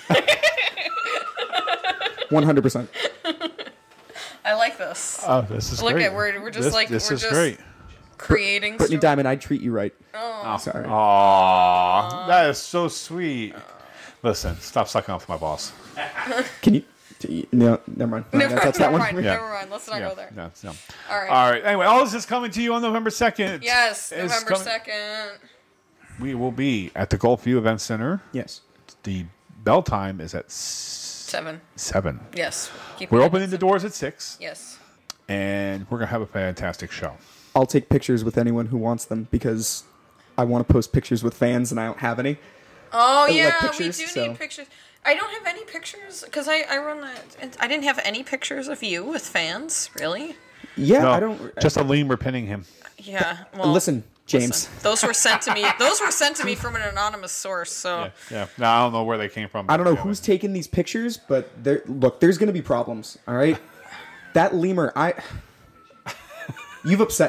one hundred percent. I like this. Oh, this is Look great. at we're we're just This- like this we're is just great. creating. Brittany story- Diamond, I'd treat you right. Oh. Sorry. Aw, that is so sweet. Listen, stop sucking off my boss. Can you? do- No, never mind. I'm not Never, gonna touch that never one. mind. Yeah. Never mind. Let's not yeah, go there. no, no. All right. All right. Anyway, all this is coming to you on November second. Yes, It's November coming- second. We will be at the Gulfview Event Center. Yes. The bell time is at s- Seven. seven. Yes. Keep We're it opening at the seven. doors at six, Yes. and we're gonna have a fantastic show. I'll take pictures with anyone who wants them because I want to post pictures with fans and I don't have any. Oh like yeah, pictures, we do so- need pictures. I don't have any pictures because I I run that. I didn't have any pictures of you with fans. Really? Yeah, No, I don't. just a lemur pinning him. Yeah. Well, listen, James. listen, those were sent to me. Those were sent to me from an anonymous source. So. Yeah, yeah. No, I don't know where they came from. I don't know Yeah, who's taking these pictures, but there. Look, there's going to be problems. All right, that lemur. I. You've upset me.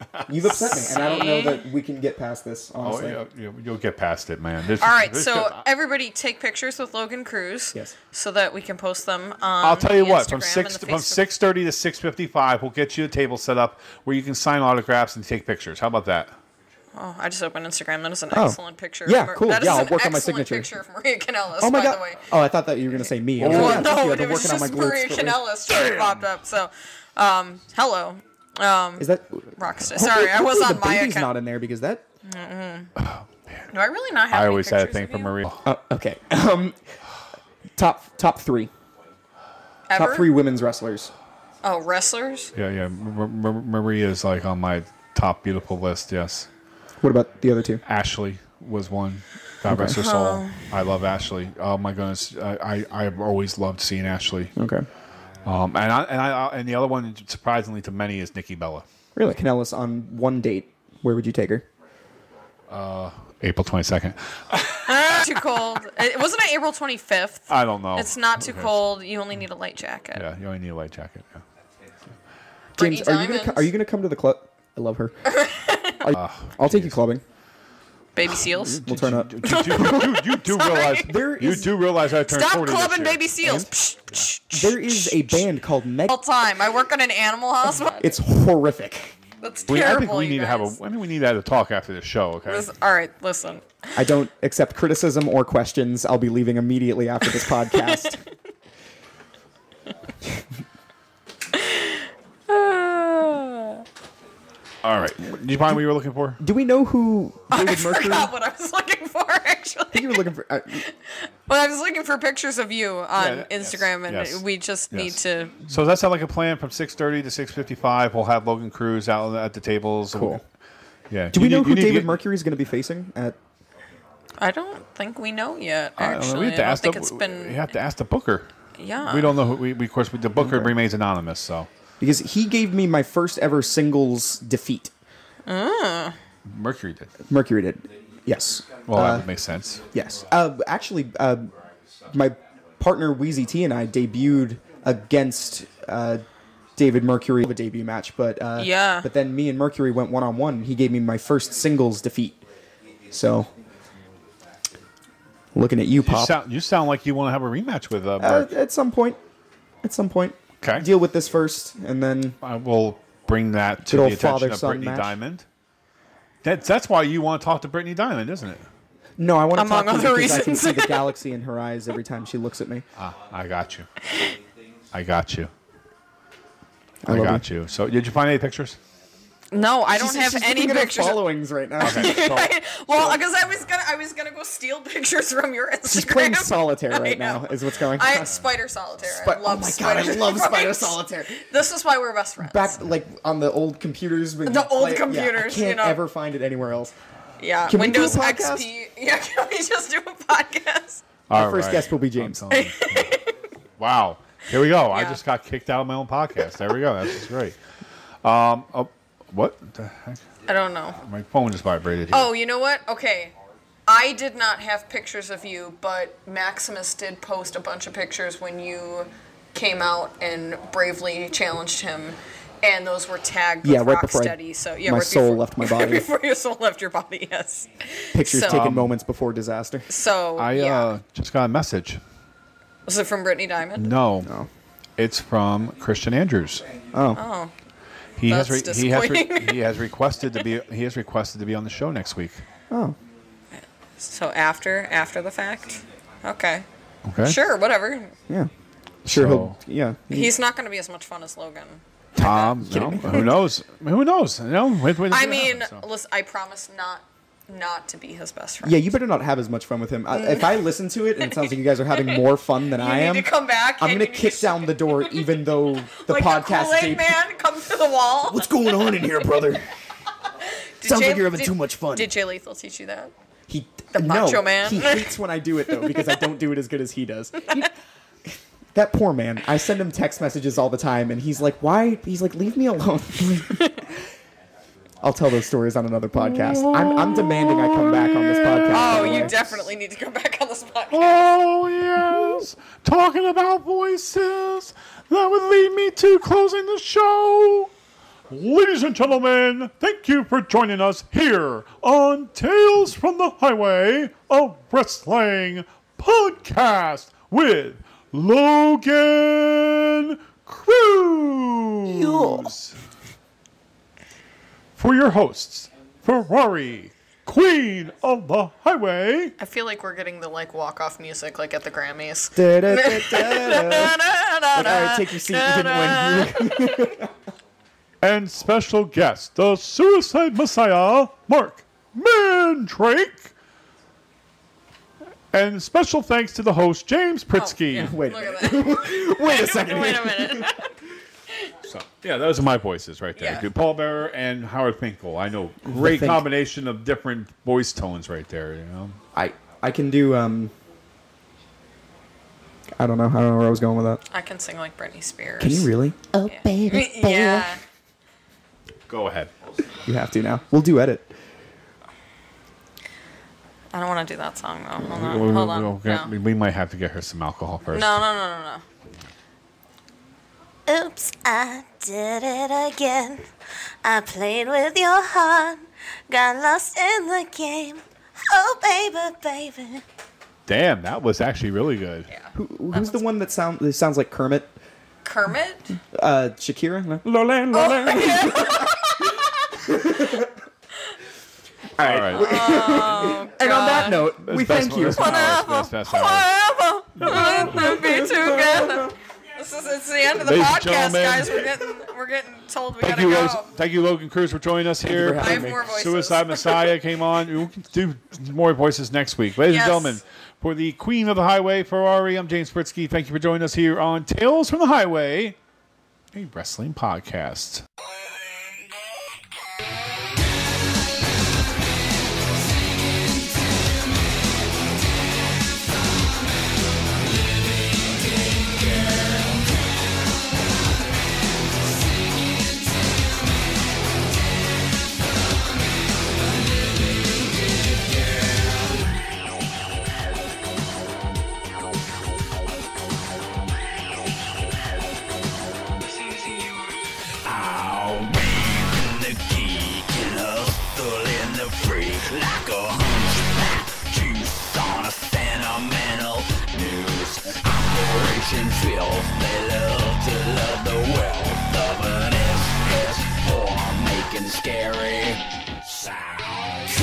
You've upset me, and I don't know that we can get past this, Oh, honestly. yeah, you- you'll get past it, man. This- All right, this- so everybody take pictures with Logan Cruz. Yes. So that we can post them on I'll tell you the what. From Instagram six and the from Facebook. six thirty to six fifty five, we'll get you a table set up where you can sign autographs and take pictures. How about that? Oh, I just opened Instagram. That is an Oh. excellent picture. Yeah, of Mar- cool. That is Yeah, I'll an work on my excellent signature. picture of Maria Kanellis, Oh my by god! the way. Oh, I thought that you were gonna say me. I was Well, like, yeah, thank no, you. I've it been was working on my just glutes Maria for- Kanellis just popped up. So, um, hello, um, Is that? Rockstar. Sorry, I was on the my baby's account. not in there because that. Do I really not have I any always had a pictures thing of for you? Maria. Oh, okay. Um, top top three. Ever? Top three women's wrestlers. Oh, wrestlers? Yeah, yeah. M- M- Maria is like on my top beautiful list. Yes. What about the other two? Ashley was one. God rest her soul. I love Ashley. Oh my goodness, I, I I've always loved seeing Ashley. Okay. Um, and I and I and the other one, surprisingly to many, is Nikki Bella. Really, Kanellis on one date. Where would you take her? April twenty second. Too cold. It wasn't it April twenty-fifth. I don't know. It's not too Okay. cold. You only need a light jacket. Yeah, you only need a light jacket. Yeah. James, Brittany are you gonna Diamonds. co- are you gonna come to the club? I love her. Are you- I'll take you clubbing. Baby seals. We'll turn up. You, you, you, you do realize There you is- do realize I turned Stop forty this clubbing year. baby seals. Psh, psh, psh, There is a band called Meg. all time. I work on an animal hospital. It's horrific. That's We, I terrible. think we you need to have guys. a. I think we need to have a talk after the show. Okay. Listen- all right, listen. I don't accept criticism or questions. I'll be leaving immediately after this podcast. All right. Did you find what you were looking for? Do we know who I David Mercury? forgot what I was looking for. I Actually, think you were looking for. Uh, well, I was looking for pictures of you on Yeah, yes, Instagram, and yes, we just yes. need to. So that sound like a plan. From six thirty to six fifty five, we'll have Logan Cruz out at the tables. Cool. Yeah. do You we know need- who you need to David get- Mercury is going to be facing at? I don't think we know yet. I don't know. Actually, We I have to don't ask think the, it's been. We have to ask the booker. Yeah. We don't know who. We, we of course the booker remains anonymous. So Because he gave me my first ever singles defeat. Mercury did. Mercury did. Yes. Well, Uh, that would make sense. Yes. Uh, actually, uh, my partner Wheezy T and I debuted against uh, David Mercury of a debut match, but uh, Yeah. But then me and Mercury went one on one. He gave me my first singles defeat. So, looking at you, You Pop. sound, you sound like you want to have a rematch with uh, Uh, Merc. at some point. At some point. Okay. Deal with this first, and then I will bring that to Good the old attention of father-son Brittany match. Diamond. That's that's why you want to talk to Brittany Diamond, isn't it? no, I want to Among talk to her other because I can reasons. see the galaxy in her eyes every time she looks at me. Ah, I got you. I got you. I I, love got you. So, did you find any pictures? No, I don't She's- have she's any looking at her pictures. followings right now. Well, because I was gonna, I was gonna go steal pictures from your Instagram. She's playing solitaire right I know. now. Is what's going I on. Spider Solitaire. Spi- I love oh my Spider. god, I love Spider Right? Solitaire. This is why we're best friends. Back like on the old computers. When The you old play it- computers, yeah, I you can't know. ever find it anywhere else. yeah, Can we do a Windows podcast? X P. Yeah, can we just do a podcast? All first right. guest will be James. I'm telling you. Wow. Here we go. I Yeah. just got kicked out of my own podcast. There we go. That's just great. Um, oh, what the heck? I don't know. My phone just vibrated here. Oh, you know what? Okay. I did not have pictures of you, but Maximus did post a bunch of pictures when you came out and bravely challenged him, and those were tagged Yeah, with right before I- Rocksteady. So yeah, my right soul before, left my body. before your soul left your body. Yes. Pictures So- taken Um, moments before disaster. So I yeah. uh, just got a message. Was it from Brittany Diamond? No, No. it's from Christian Andrews. Oh. Oh. He has That's re- he has re- disappointing. he has requested to be he has requested to be on the show next week. Oh. So after after the fact. Okay. Okay. Sure. Whatever. Yeah. Sure. So- He'll. Yeah. He's not going to be as much fun as Logan. Um, no, who knows? Who knows? You know, wait, wait, I wait, mean, so. listen. I promise not not to be his best friend. Yeah, you better not have as much fun with him. I, if I listen to it and it sounds like you guys are having more fun than You I need am, to come back. I'm and gonna you need kick to- down the door, even though the like podcast. the debut- Kool-Aid man, come to the wall. What's going on in here, brother? Did Sounds Jay- like you're having did- too much fun. Did Jay Lethal teach you that? He The no, Macho Man. He hates when I do it though because I don't do it as good as he does. He- that poor man. I send him text messages all the time, and he's like, "Why?" He's like, "Leave me alone." I'll tell those stories on another podcast. I'm, I'm demanding I come back on this podcast. by Oh, the you way. definitely need to come back on this podcast. Oh yes, talking about voices that would lead me to closing the show. Ladies and gentlemen, thank you for joining us here on Tales from the Highway, a wrestling podcast with Logan Cruz. For your hosts, Ferrari, Queen of the Highway. I feel like we're getting the like walk-off music like at the Grammys. All right, take your seat. You didn't win. And special guest, the Suicide Messiah, Mark Mandrake. And special thanks to the host, James Pritzky. Oh, yeah. Wait a Look minute. at that. Wait a second. Wait a minute. So, yeah, those are my voices right there. Yeah. Dude, Paul Bearer and Howard Finkel. I know, great Fink. combination of different voice tones right there. You know, I I can do um. I don't know. I don't know where I was going with that. I can sing like Britney Spears. Can you really? Oh, Yeah. baby, baby. Yeah. go ahead. You have to now. We'll do edit. I don't want to do that song though. Hold We- on. we- Hold we'll on. get- No. We might have to get her some alcohol first. No, no, no, no, no. Oops, I did it again. I played with your heart, got lost in the game. Oh, baby, baby. Damn, that was actually really good. Yeah. Who, who's the one that sound that sounds like Kermit? Kermit? Uh, Shakira. No? Lolan, Lolan. All right. All right. Oh, And on that God. note, we Best- thank you. best hours, best- best hours. Whatever. We'll be together. This is it's the end of the Ladies and podcast, gentlemen. guys. We're getting we're getting told we Thank gotta you, go. Lo- thank you, Logan Cruz, for joining us here. for I having have me. more voices. Suicide Messiah came on. We can do more voices next week. Ladies Yes. and gentlemen, for the Queen of the Highway, Ferrari, I'm James Pritzky. Thank you for joining us here on Tales from the Highway, a wrestling podcast. Like a hunchback, juice on a sentimental news. Operation Filth, they love to love the wealth of an S S four, making scary sounds.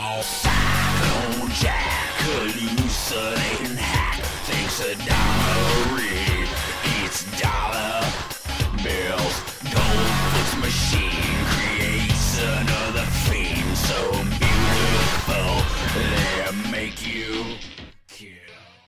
Cyclone Jack, hallucinating hack, thinks a domino